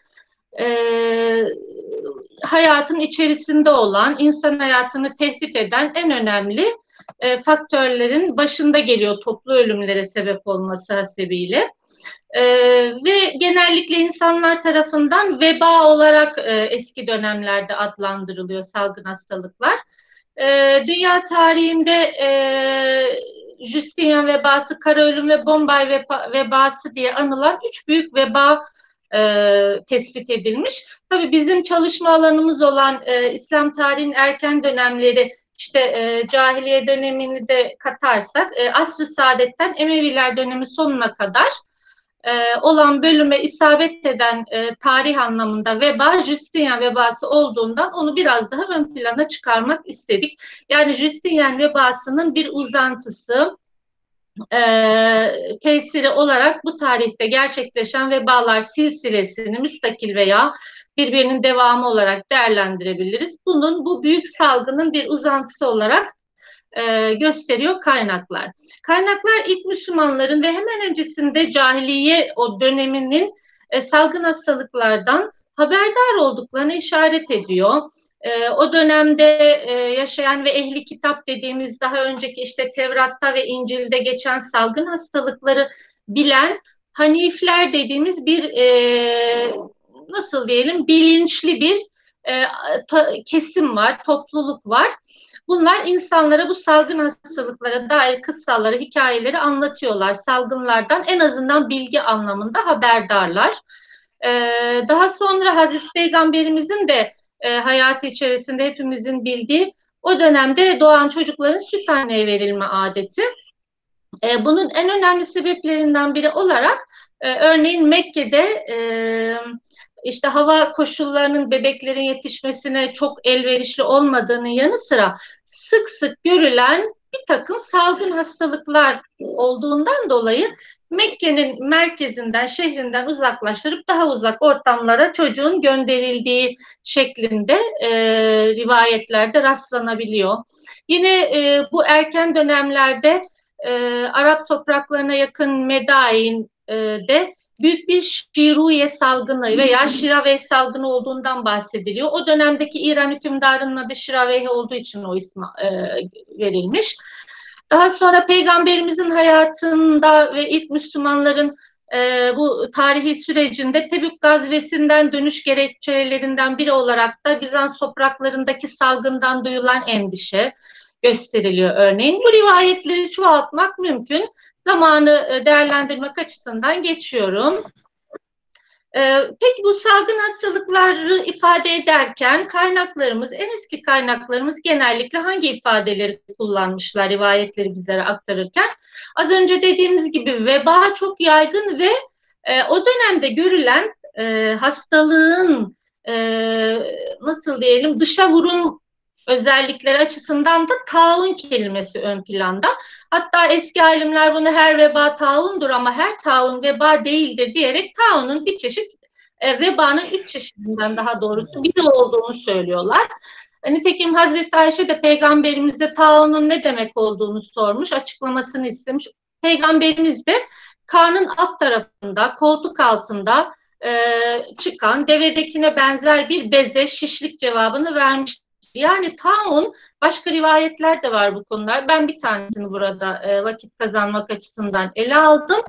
hayatın içerisinde olan, insan hayatını tehdit eden en önemli faktörlerin başında geliyor toplu ölümlere sebep olması hasebiyle. Ve genellikle insanlar tarafından veba olarak eski dönemlerde adlandırılıyor salgın hastalıklar. Dünya tarihinde Justinian vebası, kara ölüm ve Bombay vebası diye anılan 3 büyük veba tespit edilmiş. Tabii bizim çalışma alanımız olan İslam tarihinin erken dönemleri, işte cahiliye dönemini de katarsak Asr-ı Saadet'ten Emeviler dönemi sonuna kadar olan bölüme isabet eden tarih anlamında veba, Justinian vebası olduğundan onu biraz daha ön plana çıkarmak istedik. Yani Justinian vebasının bir uzantısı, tesiri olarak bu tarihte gerçekleşen vebalar silsilesini müstakil veya birbirinin devamı olarak değerlendirebiliriz. Bu büyük salgının bir uzantısı olarak gösteriyor kaynaklar. Kaynaklar ilk Müslümanların ve hemen öncesinde cahiliye o döneminin salgın hastalıklardan haberdar olduklarını işaret ediyor. O dönemde yaşayan ve ehli kitap dediğimiz daha önceki işte Tevrat'ta ve İncil'de geçen salgın hastalıkları bilen Hanifler dediğimiz bir nasıl diyelim bilinçli bir kesim var, topluluk var. Bunlar insanlara bu salgın hastalıklara dair kıssaları, hikayeleri anlatıyorlar. Salgınlardan en azından bilgi anlamında haberdarlar. Daha sonra Hazreti Peygamberimizin de hayatı içerisinde hepimizin bildiği o dönemde doğan çocukların süt anneye verilme adeti. Bunun en önemli sebeplerinden biri olarak örneğin Mekke'de işte hava koşullarının bebeklerin yetişmesine çok elverişli olmadığının yanı sıra sık sık görülen bir takım salgın hastalıklar olduğundan dolayı Mekke'nin merkezinden, şehrinden uzaklaştırıp daha uzak ortamlara çocuğun gönderildiği şeklinde rivayetlerde rastlanabiliyor. Yine bu erken dönemlerde Arap topraklarına yakın Medain'de büyük bir Şiruye salgını veya Şiraveh salgını olduğundan bahsediliyor. O dönemdeki İran hükümdarının adı Şiraveh olduğu için o isim verilmiş. Daha sonra Peygamberimizin hayatında ve ilk Müslümanların bu tarihi sürecinde Tebük gazvesinden dönüş gerekçelerinden biri olarak da Bizans topraklarındaki salgından duyulan endişe gösteriliyor örneğin. Bu rivayetleri çoğaltmak mümkün. Zamanı değerlendirmek açısından geçiyorum. Peki bu salgın hastalıkları ifade ederken kaynaklarımız, en eski kaynaklarımız genellikle hangi ifadeleri kullanmışlar rivayetleri bizlere aktarırken? Az önce dediğimiz gibi veba çok yaygın ve o dönemde görülen hastalığın nasıl diyelim dışa vurum özellikleri açısından da taun kelimesi ön planda. Hatta eski alimler bunu her veba taundur ama her taun veba değildir diyerek taunun bir çeşit vebanın 3 çeşidinden daha doğrusu biri olduğunu söylüyorlar. Nitekim Hazreti Ayşe de Peygamberimize taunun ne demek olduğunu sormuş, açıklamasını istemiş. Peygamberimiz de karnın alt tarafında, koltuk altında çıkan devedekine benzer bir beze, şişlik cevabını vermiş. Yani taun, başka rivayetler de var bu konular. Ben bir tanesini burada vakit kazanmak açısından ele aldım.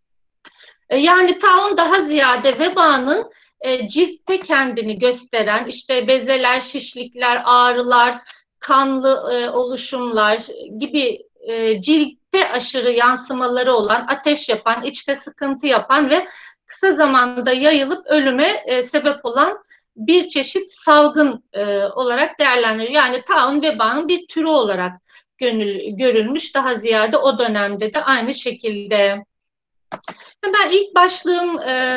Yani taun daha ziyade vebanın ciltte kendini gösteren, işte bezeler, şişlikler, ağrılar, kanlı oluşumlar gibi ciltte aşırı yansımaları olan, ateş yapan, içte sıkıntı yapan ve kısa zamanda yayılıp ölüme sebep olan bir çeşit salgın olarak değerlendiriyor. Yani taun vebanın bir türü olarak görülmüş daha ziyade o dönemde de aynı şekilde. Ben ilk başlığım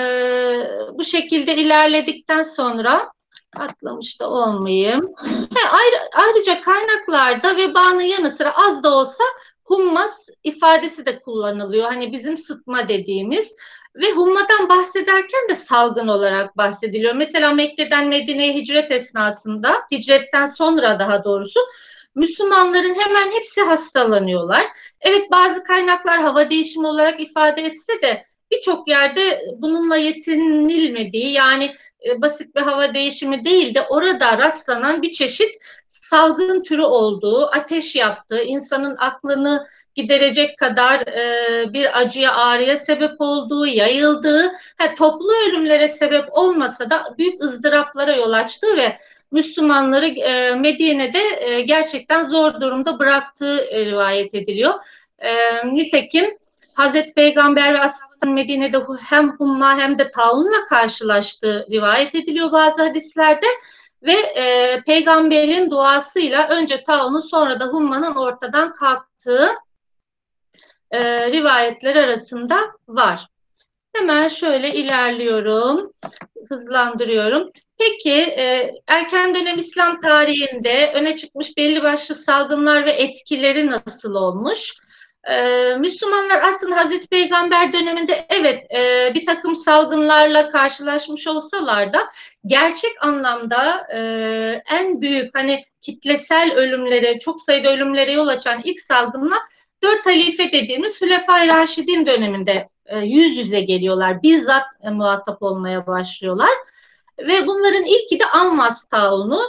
bu şekilde ilerledikten sonra atlamış da olmayayım. Ayrıca kaynaklarda vebanın yanı sıra az da olsa hummas ifadesi de kullanılıyor. Hani bizim sıtma dediğimiz ve hummadan bahsederken de salgın olarak bahsediliyor. Mesela Mekke'den Medine'ye hicret esnasında, hicretten sonra daha doğrusu Müslümanların hemen hepsi hastalanıyorlar. Evet bazı kaynaklar hava değişimi olarak ifade etse de birçok yerde bununla yetinilmediği yani basit bir hava değişimi değil de orada rastlanan bir çeşit salgın türü olduğu, ateş yaptığı, insanın aklını giderecek kadar bir acıya ağrıya sebep olduğu, yayıldığı, toplu ölümlere sebep olmasa da büyük ızdıraplara yol açtığı ve Müslümanları Medine'de gerçekten zor durumda bıraktığı rivayet ediliyor. Nitekim Hazreti Peygamber ve ashabının Medine'de hem humma hem de taunla karşılaştığı rivayet ediliyor bazı hadislerde ve Peygamberin duasıyla önce taunun sonra da hummanın ortadan kalktığı rivayetler arasında var. Hemen şöyle ilerliyorum, hızlandırıyorum. Peki erken dönem İslam tarihinde öne çıkmış belli başlı salgınlar ve etkileri nasıl olmuş? Müslümanlar aslında Hazreti Peygamber döneminde evet bir takım salgınlarla karşılaşmış olsalar da gerçek anlamda en büyük hani kitlesel ölümlere, çok sayıda ölümlere yol açan ilk salgınla dört halife dediğimiz Hülefai Raşidin döneminde yüz yüze geliyorlar. Bizzat muhatap olmaya başlıyorlar. Ve bunların ilki de Ammas taunu.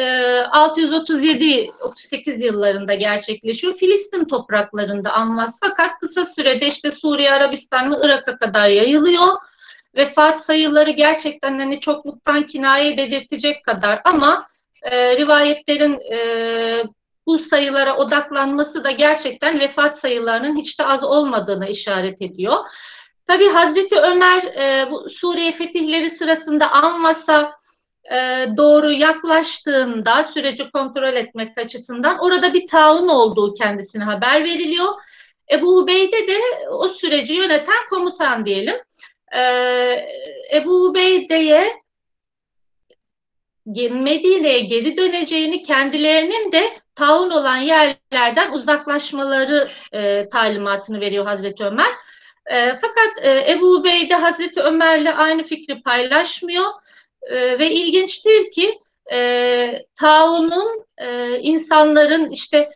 637-38 yıllarında gerçekleşiyor. Filistin topraklarında Ammas, fakat kısa sürede işte Suriye, Arabistan ve Irak'a kadar yayılıyor. Vefat sayıları gerçekten hani çokluktan kinaye dedirtecek kadar, ama rivayetlerin bu sayılara odaklanması da gerçekten vefat sayılarının hiç de az olmadığına işaret ediyor. Tabii Hazreti Ömer bu Suriye fetihleri sırasında Ammas'a doğru yaklaştığında süreci kontrol etmek açısından orada bir taun olduğu kendisine haber veriliyor. Ebu Ubeyde de o süreci yöneten komutan diyelim. Ebu Ubeyde'ye Medine'ye geri döneceğini, kendilerinin de taun olan yerlerden uzaklaşmaları talimatını veriyor Hazreti Ömer. Fakat Ebu Ubeyde Hazreti Ömer'le aynı fikri paylaşmıyor. Ve ilginçtir ki taunun insanların işte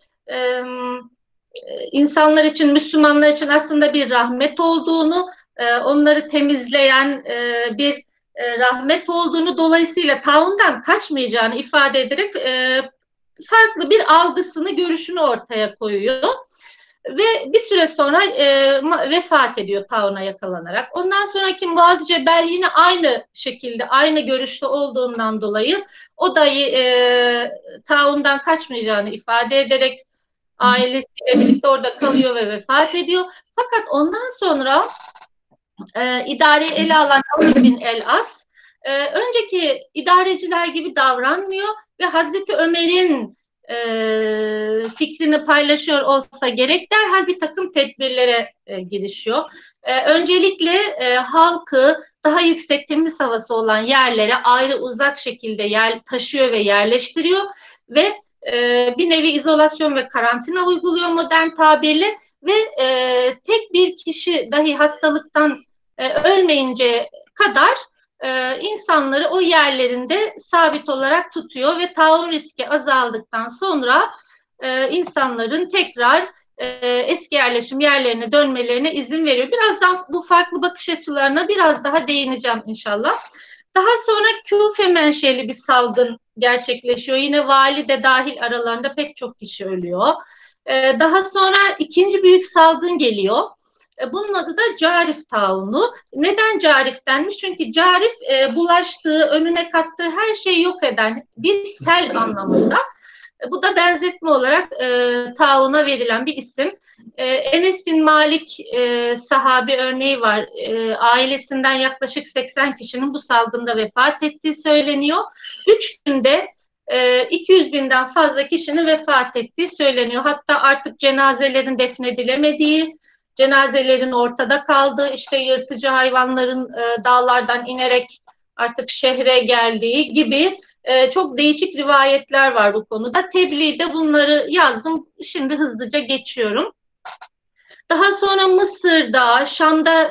insanlar için, Müslümanlar için aslında bir rahmet olduğunu, onları temizleyen bir rahmet olduğunu, dolayısıyla taundan kaçmayacağını ifade ederek farklı bir algısını, görüşünü ortaya koyuyor. Ve bir süre sonra vefat ediyor tauna yakalanarak. Ondan sonraki Muaz Cebel yine aynı şekilde, aynı görüşte olduğundan dolayı o da taundan kaçmayacağını ifade ederek ailesiyle birlikte orada kalıyor ve vefat ediyor. Fakat ondan sonra idareyi ele alan Amr bin el-As önceki idareciler gibi davranmıyor ve Hazreti Ömer'in fikrini paylaşıyor olsa gerek derhal bir takım tedbirlere girişiyor. Öncelikle halkı daha yüksek temiz havası olan yerlere ayrı, uzak şekilde taşıyor ve yerleştiriyor ve bir nevi izolasyon ve karantina uyguluyor modern tabirle ve tek bir kişi dahi hastalıktan ölmeyince kadar insanları o yerlerinde sabit olarak tutuyor ve taun riski azaldıktan sonra insanların tekrar eski yerleşim yerlerine dönmelerine izin veriyor. Birazdan bu farklı bakış açılarına biraz daha değineceğim inşallah. Daha sonra Küfe menşeli bir salgın gerçekleşiyor. Yine vali de dahil aralarında pek çok kişi ölüyor. Daha sonra ikinci büyük salgın geliyor. Bunun adı da Carif taunu. Neden Carif denmiş? Çünkü Carif bulaştığı, önüne kattığı her şeyi yok eden bir sel anlamında. Bu da benzetme olarak tauna verilen bir isim. Enes bin Malik sahabi örneği var. Ailesinden yaklaşık 80 kişinin bu salgında vefat ettiği söyleniyor. 3 günde 200 binden fazla kişinin vefat ettiği söyleniyor. Hatta artık cenazelerin defnedilemediği, cenazelerin ortada kaldığı, işte yırtıcı hayvanların dağlardan inerek artık şehre geldiği gibi çok değişik rivayetler var bu konuda. Tebliğde bunları yazdım. Şimdi hızlıca geçiyorum. Daha sonra Mısır'da, Şam'da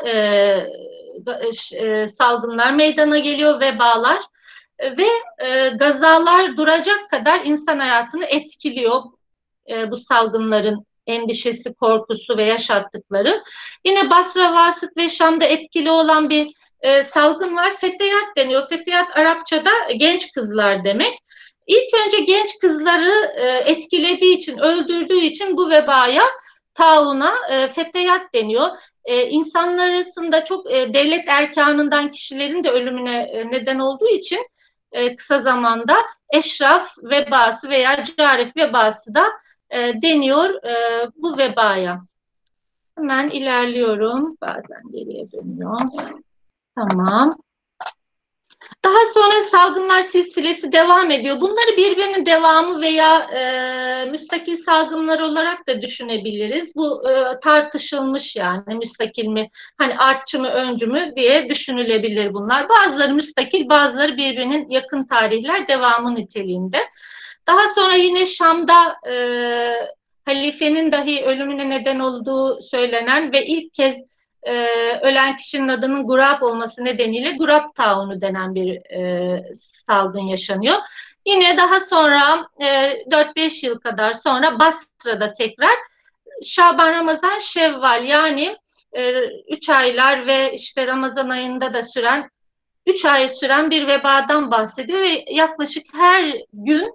salgınlar meydana geliyor, vebalar ve gazalar duracak kadar insan hayatını etkiliyor bu salgınların endişesi, korkusu ve yaşattıkları. Yine Basra, Vasıt ve Şam'da etkili olan bir salgın var. Feteyat deniyor. Feteyat Arapçada genç kızlar demek. İlk önce genç kızları etkilediği için, öldürdüğü için bu vebaya, tauna feteyat deniyor. İnsanlar arasında çok devlet erkanından kişilerin de ölümüne neden olduğu için kısa zamanda eşraf vebası veya carif vebası da deniyor bu vebaya. Hemen ilerliyorum. Bazen geriye dönüyor. Tamam. Daha sonra salgınlar silsilesi devam ediyor. Bunları birbirinin devamı veya müstakil salgınlar olarak da düşünebiliriz. Bu tartışılmış, yani müstakil mi, hani artçı mı, öncü mü diye düşünülebilir bunlar. Bazıları müstakil, bazıları birbirinin yakın tarihler, devamı niteliğinde. Daha sonra yine Şam'da halifenin dahi ölümüne neden olduğu söylenen ve ilk kez ölen kişinin adının Gurab olması nedeniyle Gurab taunu denen bir salgın yaşanıyor. Yine daha sonra 4-5 yıl kadar sonra Basra'da tekrar Şaban, Ramazan, Şevval, yani 3 aylar ve işte Ramazan ayında da süren 3 ay süren bir vebadan bahsediyor ve yaklaşık her gün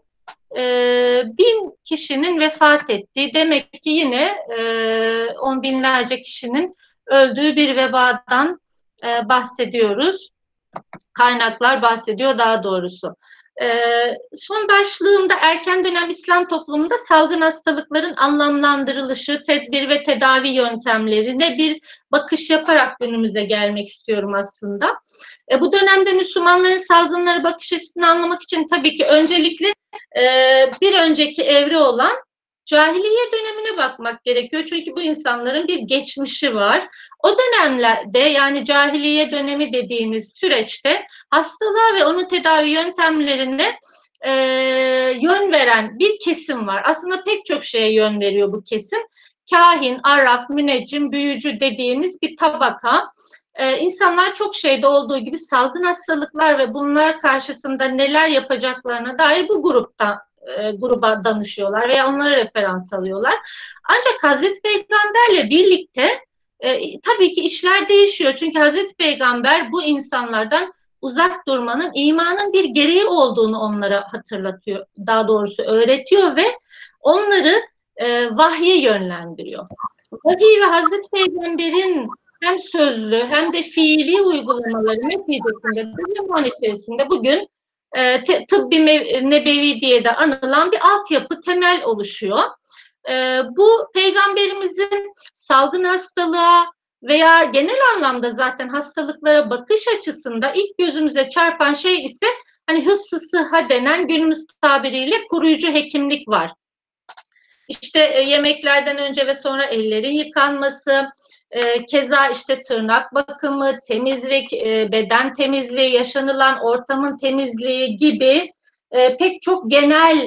1000 kişinin vefat ettiği, demek ki yine 10 binlerce kişinin öldüğü bir vebadan bahsediyoruz. Kaynaklar bahsediyor daha doğrusu. Son başlığımda erken dönem İslam toplumunda salgın hastalıkların anlamlandırılışı, tedbir ve tedavi yöntemlerine bir bakış yaparak günümüze gelmek istiyorum aslında. Bu dönemde Müslümanların salgınlara bakış açısını anlamak için tabii ki öncelikle bir önceki evre olan cahiliye dönemine bakmak gerekiyor. Çünkü bu insanların bir geçmişi var. O dönemlerde, yani cahiliye dönemi dediğimiz süreçte hastalığa ve onun tedavi yöntemlerine yön veren bir kesim var. Aslında pek çok şeye yön veriyor bu kesim. Kahin, arraf, müneccim, büyücü dediğimiz bir tabaka. İnsanlar çok şeyde olduğu gibi salgın hastalıklar ve bunlar karşısında neler yapacaklarına dair bu gruba danışıyorlar veya onlara referans alıyorlar. Ancak Hazreti Peygamberle birlikte tabii ki işler değişiyor. Çünkü Hazreti Peygamber bu insanlardan uzak durmanın imanın bir gereği olduğunu onlara hatırlatıyor. Daha doğrusu öğretiyor ve onları vahye yönlendiriyor. Vahiy ve Hazreti Peygamber'in hem sözlü hem de fiili uygulamaları neticesinde bu zaman içerisinde bugün tıbbi nebevi diye de anılan bir altyapı, temel oluşuyor. Bu Peygamberimizin salgın hastalığa veya genel anlamda zaten hastalıklara bakış açısında ilk gözümüze çarpan şey ise hani hıfz-ı sıhha denen günümüz tabiriyle koruyucu hekimlik var. İşte yemeklerden önce ve sonra ellerin yıkanması, keza işte tırnak bakımı, temizlik, beden temizliği, yaşanılan ortamın temizliği gibi pek çok genel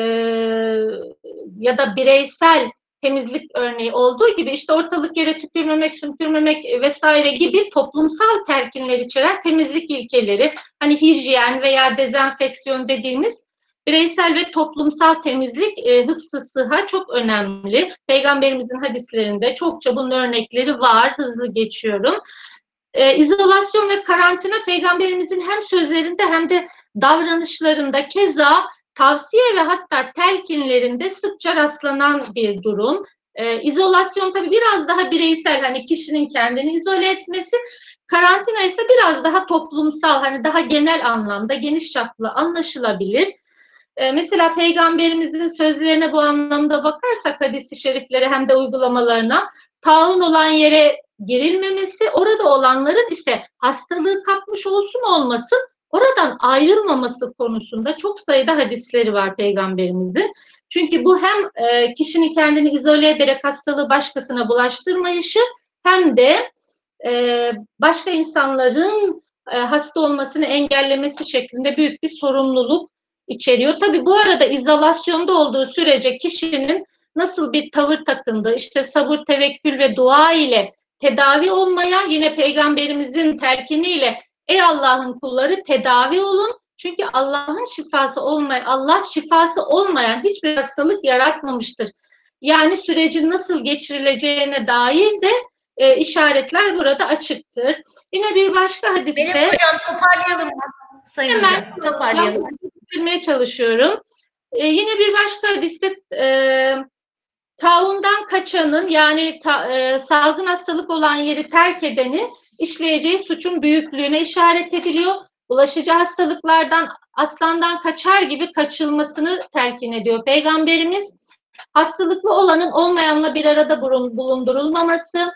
ya da bireysel temizlik örneği olduğu gibi işte ortalık yere tükürmemek, sümkürmemek vesaire gibi toplumsal telkinler içeren temizlik ilkeleri, hani hijyen veya dezenfeksiyon dediğimiz bireysel ve toplumsal temizlik, hıfz-ı sıhha çok önemli. Peygamberimizin hadislerinde çokça bunun örnekleri var. Hızlı geçiyorum. İzolasyon ve karantina Peygamberimizin hem sözlerinde hem de davranışlarında, keza tavsiye ve hatta telkinlerinde sıkça rastlanan bir durum. İzolasyon tabii biraz daha bireysel, hani kişinin kendini izole etmesi. Karantina ise biraz daha toplumsal, hani daha genel anlamda, geniş çaplı anlaşılabilir. Mesela Peygamberimizin sözlerine bu anlamda bakarsak, hadis-i şeriflere hem de uygulamalarına, taun olan yere girilmemesi, orada olanların ise hastalığı kapmış olsun olmasın, oradan ayrılmaması konusunda çok sayıda hadisleri var Peygamberimizin. Çünkü bu hem kişinin kendini izole ederek hastalığı başkasına bulaştırmayışı, hem de başka insanların hasta olmasını engellemesi şeklinde büyük bir sorumluluk içeriyor. Tabii bu arada izolasyonda olduğu sürece kişinin nasıl bir tavır takındığı, işte sabır, tevekkül ve dua ile tedavi olmaya, yine Peygamberimizin telkiniyle ey Allah'ın kulları tedavi olun. Çünkü Allah şifası olmayan hiçbir hastalık yaratmamıştır. Yani sürecin nasıl geçirileceğine dair de işaretler burada açıktır. Yine bir başka hadiste... Benim hocam toparlayalım mı? Sayın hemen hocam, toparlayalım. Bitirmeye çalışıyorum. Yine bir başka hadiste taundan kaçanın, yani salgın hastalık olan yeri terk edenin işleyeceği suçun büyüklüğüne işaret ediliyor. Bulaşıcı hastalıklardan aslandan kaçar gibi kaçılmasını telkin ediyor Peygamberimiz. Hastalıklı olanın olmayanla bir arada bulundurulmaması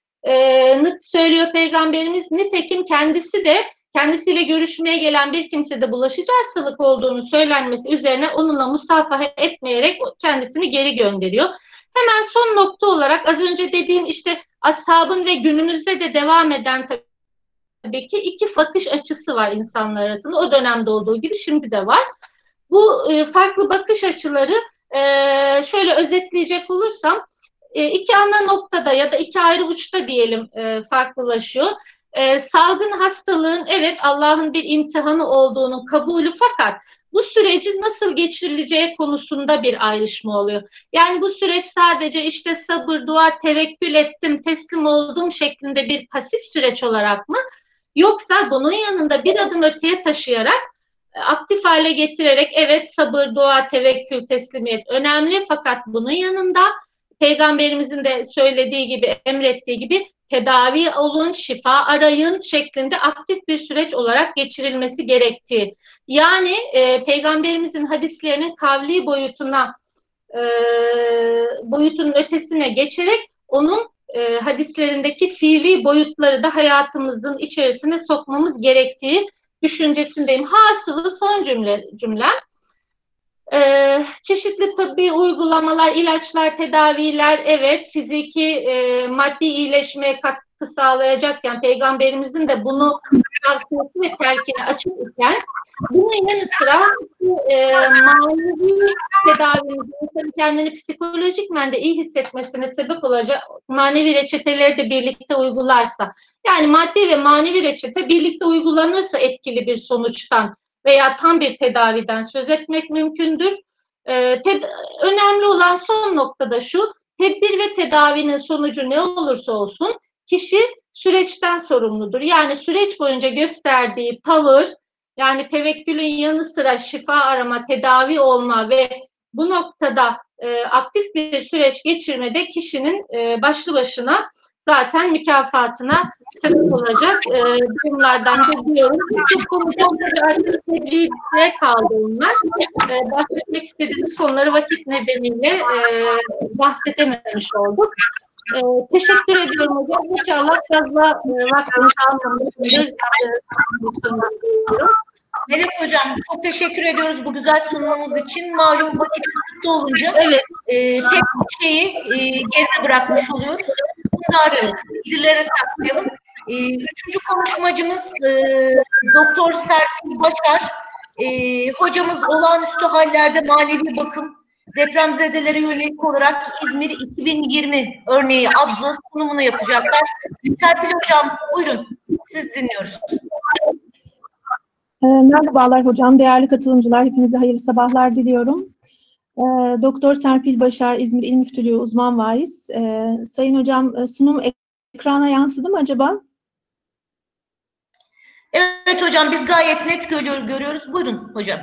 söylüyor Peygamberimiz. Nitekim kendisiyle görüşmeye gelen bir kimse de bulaşıcı hastalık olduğunu söylenmesi üzerine onunla musafaha etmeyerek kendisini geri gönderiyor. Hemen son nokta olarak az önce dediğim işte ashabın ve günümüzde de devam eden tabii ki iki bakış açısı var insanlar arasında. O dönemde olduğu gibi şimdi de var. Bu farklı bakış açıları şöyle özetleyecek olursam iki ana noktada ya da iki ayrı uçta diyelim farklılaşıyor. Salgın hastalığın evet Allah'ın bir imtihanı olduğunun kabulü, fakat bu sürecin nasıl geçirileceği konusunda bir ayrışma oluyor. Yani bu süreç sadece işte sabır, dua, tevekkül ettim, teslim oldum şeklinde bir pasif süreç olarak mı? Yoksa bunun yanında bir adım öteye taşıyarak, aktif hale getirerek evet sabır, dua, tevekkül, teslimiyet önemli, fakat bunun yanında Peygamberimizin de söylediği gibi, emrettiği gibi tedavi olun, şifa arayın şeklinde aktif bir süreç olarak geçirilmesi gerektiği. Yani Peygamberimizin hadislerinin kavli boyutunun ötesine geçerek onun hadislerindeki fiili boyutları da hayatımızın içerisine sokmamız gerektiği düşüncesindeyim. Hasılı son cümlem. Çeşitli tabbi uygulamalar, ilaçlar, tedaviler, evet fiziki, maddi iyileşmeye katkı sağlayacakken Peygamberimizin de bunu tavsiyesi ve telkini açık iken, bunun yanı sıra manevi tedavinin insanın kendini psikolojik de iyi hissetmesine sebep olacak manevi reçeteleri de birlikte uygularsa, yani maddi ve manevi reçete birlikte uygulanırsa etkili bir sonuçtan veya tam bir tedaviden söz etmek mümkündür. Önemli olan son noktada şu: tedbir ve tedavinin sonucu ne olursa olsun kişi süreçten sorumludur. Yani süreç boyunca gösterdiği tavır, yani tevekkülün yanı sıra şifa arama, tedavi olma ve bu noktada aktif bir süreç geçirmede kişinin başlı başına zaten mükafatına sebep olacak durumlardan da diyorum. Çok konuda artık tebliğde kaldı onlar. Bahsetmek istediğimiz konuları vakit nedeniyle bahsedememiş olduk. Teşekkür ediyorum hocam. İnşallah fazla vaktinizi almamışsındır. Melek Hocam, çok teşekkür ediyoruz bu güzel sunumunuz için. Malum vakit kısıtlı olunca evet, pek çok şeyi geride bırakmış oluyoruz. Bunu da artık ilerlere saklayalım. Üçüncü konuşmacımız Doktor Serpil Başar. Hocamız olağanüstü hallerde manevi bakım, depremzedelere yönelik olarak İzmir 2020 örneği adlı sunumunu yapacaklar. Serpil Hocam, buyurun. Siz dinliyoruz. Merhabalar hocam, değerli katılımcılar, hepinize hayırlı sabahlar diliyorum. Doktor Serpil Başar, İzmir İl Müftülüğü uzman vaiz. Sayın hocam, sunum ekrana yansıdı mı acaba? Evet hocam, biz gayet net görüyoruz. Buyurun hocam.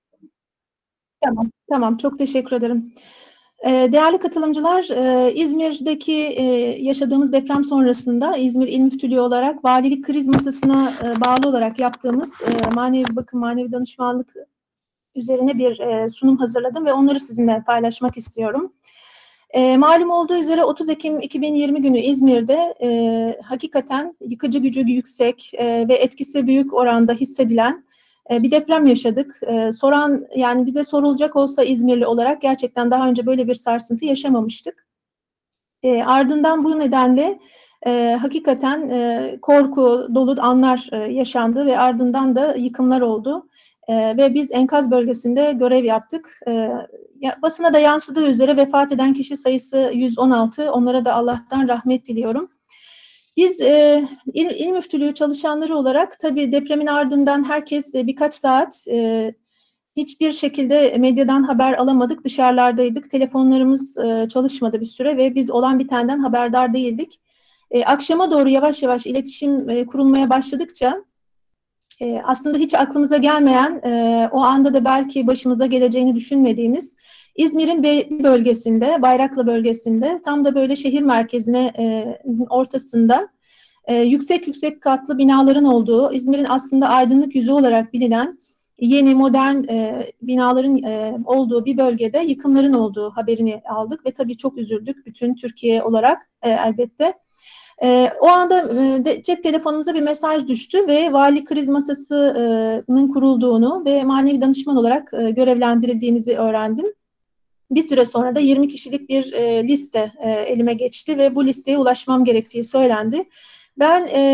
Tamam, çok teşekkür ederim. Değerli katılımcılar, İzmir'deki yaşadığımız deprem sonrasında İzmir İl Müftülüğü olarak valilik kriz masasına bağlı olarak yaptığımız manevi bakım, manevi danışmanlık üzerine bir sunum hazırladım ve onları sizinle paylaşmak istiyorum. Malum olduğu üzere 30 Ekim 2020 günü İzmir'de hakikaten yıkıcı gücü yüksek ve etkisi büyük oranda hissedilen bir deprem yaşadık. Yani bize sorulacak olsa İzmirli olarak gerçekten daha önce böyle bir sarsıntı yaşamamıştık. Ardından bu nedenle hakikaten korku dolu anlar yaşandı ve ardından da yıkımlar oldu. Ve biz enkaz bölgesinde görev yaptık. Basına da yansıdığı üzere vefat eden kişi sayısı 116. Onlara da Allah'tan rahmet diliyorum. Biz İl Müftülüğü çalışanları olarak tabii depremin ardından herkes birkaç saat hiçbir şekilde medyadan haber alamadık. Dışarılardaydık. Telefonlarımız çalışmadı bir süre ve biz olan bitenden haberdar değildik. Akşama doğru yavaş yavaş iletişim kurulmaya başladıkça aslında hiç aklımıza gelmeyen, o anda da belki başımıza geleceğini düşünmediğimiz İzmir'in bir bölgesinde, Bayraklı bölgesinde, tam da böyle şehir merkezine ortasında yüksek katlı binaların olduğu, İzmir'in aslında aydınlık yüzü olarak bilinen yeni modern binaların olduğu bir bölgede yıkımların olduğu haberini aldık ve tabii çok üzüldük bütün Türkiye olarak elbette. O anda cep telefonumuza bir mesaj düştü ve valilik kriz masasının kurulduğunu ve manevi danışman olarak görevlendirildiğimizi öğrendim. Bir süre sonra da 20 kişilik bir liste elime geçti ve bu listeye ulaşmam gerektiği söylendi. Ben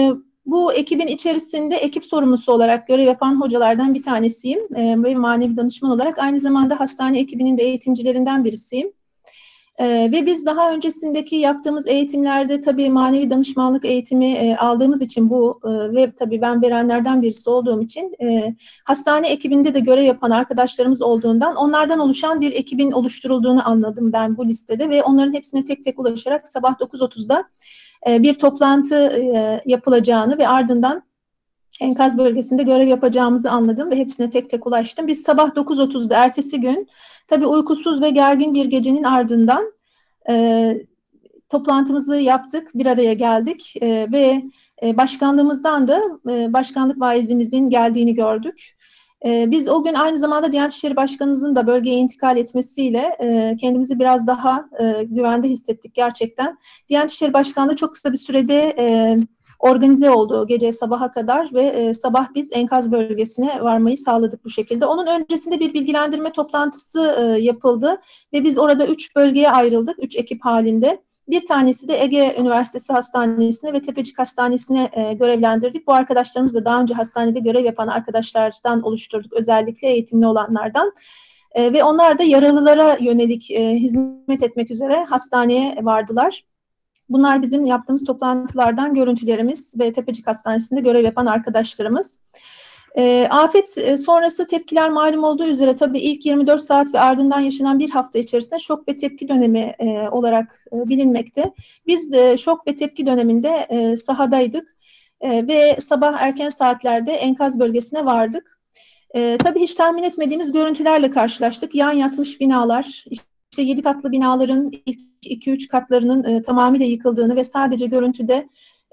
Bu ekibin içerisinde ekip sorumlusu olarak görev yapan hocalardan bir tanesiyim ve manevi danışman olarak aynı zamanda hastane ekibinin de eğitimcilerinden birisiyim. Ve biz daha öncesindeki yaptığımız eğitimlerde tabii manevi danışmanlık eğitimi aldığımız için ve tabii ben verenlerden birisi olduğum için hastane ekibinde de görev yapan arkadaşlarımız olduğundan onlardan oluşan bir ekibin oluşturulduğunu anladım ben bu listede ve onların hepsine tek tek ulaşarak sabah 9.30'da bir toplantı yapılacağını ve ardından enkaz bölgesinde görev yapacağımızı anladım ve hepsine tek tek ulaştım. Biz sabah 9.30'da ertesi gün tabii uykusuz ve gergin bir gecenin ardından toplantımızı yaptık, bir araya geldik ve başkanlığımızdan da başkanlık vaizimizin geldiğini gördük. Biz o gün aynı zamanda Diyanet İşleri Başkanımızın da bölgeye intikal etmesiyle kendimizi biraz daha güvende hissettik gerçekten. Diyanet İşleri Başkanlığı çok kısa bir sürede organize oldu gece sabaha kadar ve sabah biz enkaz bölgesine varmayı sağladık bu şekilde. Onun öncesinde bir bilgilendirme toplantısı yapıldı ve biz orada 3 bölgeye ayrıldık, 3 ekip halinde. Bir tanesi de Ege Üniversitesi Hastanesi'ne ve Tepecik Hastanesi'ne görevlendirdik. Bu arkadaşlarımız da daha önce hastanede görev yapan arkadaşlardan oluşturduk, özellikle eğitimli olanlardan. Ve onlar da yaralılara yönelik hizmet etmek üzere hastaneye vardılar. Bunlar bizim yaptığımız toplantılardan görüntülerimiz ve Tepecik Hastanesi'nde görev yapan arkadaşlarımız. Afet sonrası tepkiler malum olduğu üzere tabii ilk 24 saat ve ardından yaşanan bir hafta içerisinde şok ve tepki dönemi olarak bilinmekte. Biz şok ve tepki döneminde sahadaydık ve sabah erken saatlerde enkaz bölgesine vardık. Tabii hiç tahmin etmediğimiz görüntülerle karşılaştık. Yan yatmış binalar, işte 7 katlı binaların ilk 2-3 katlarının tamamıyla yıkıldığını ve sadece görüntüde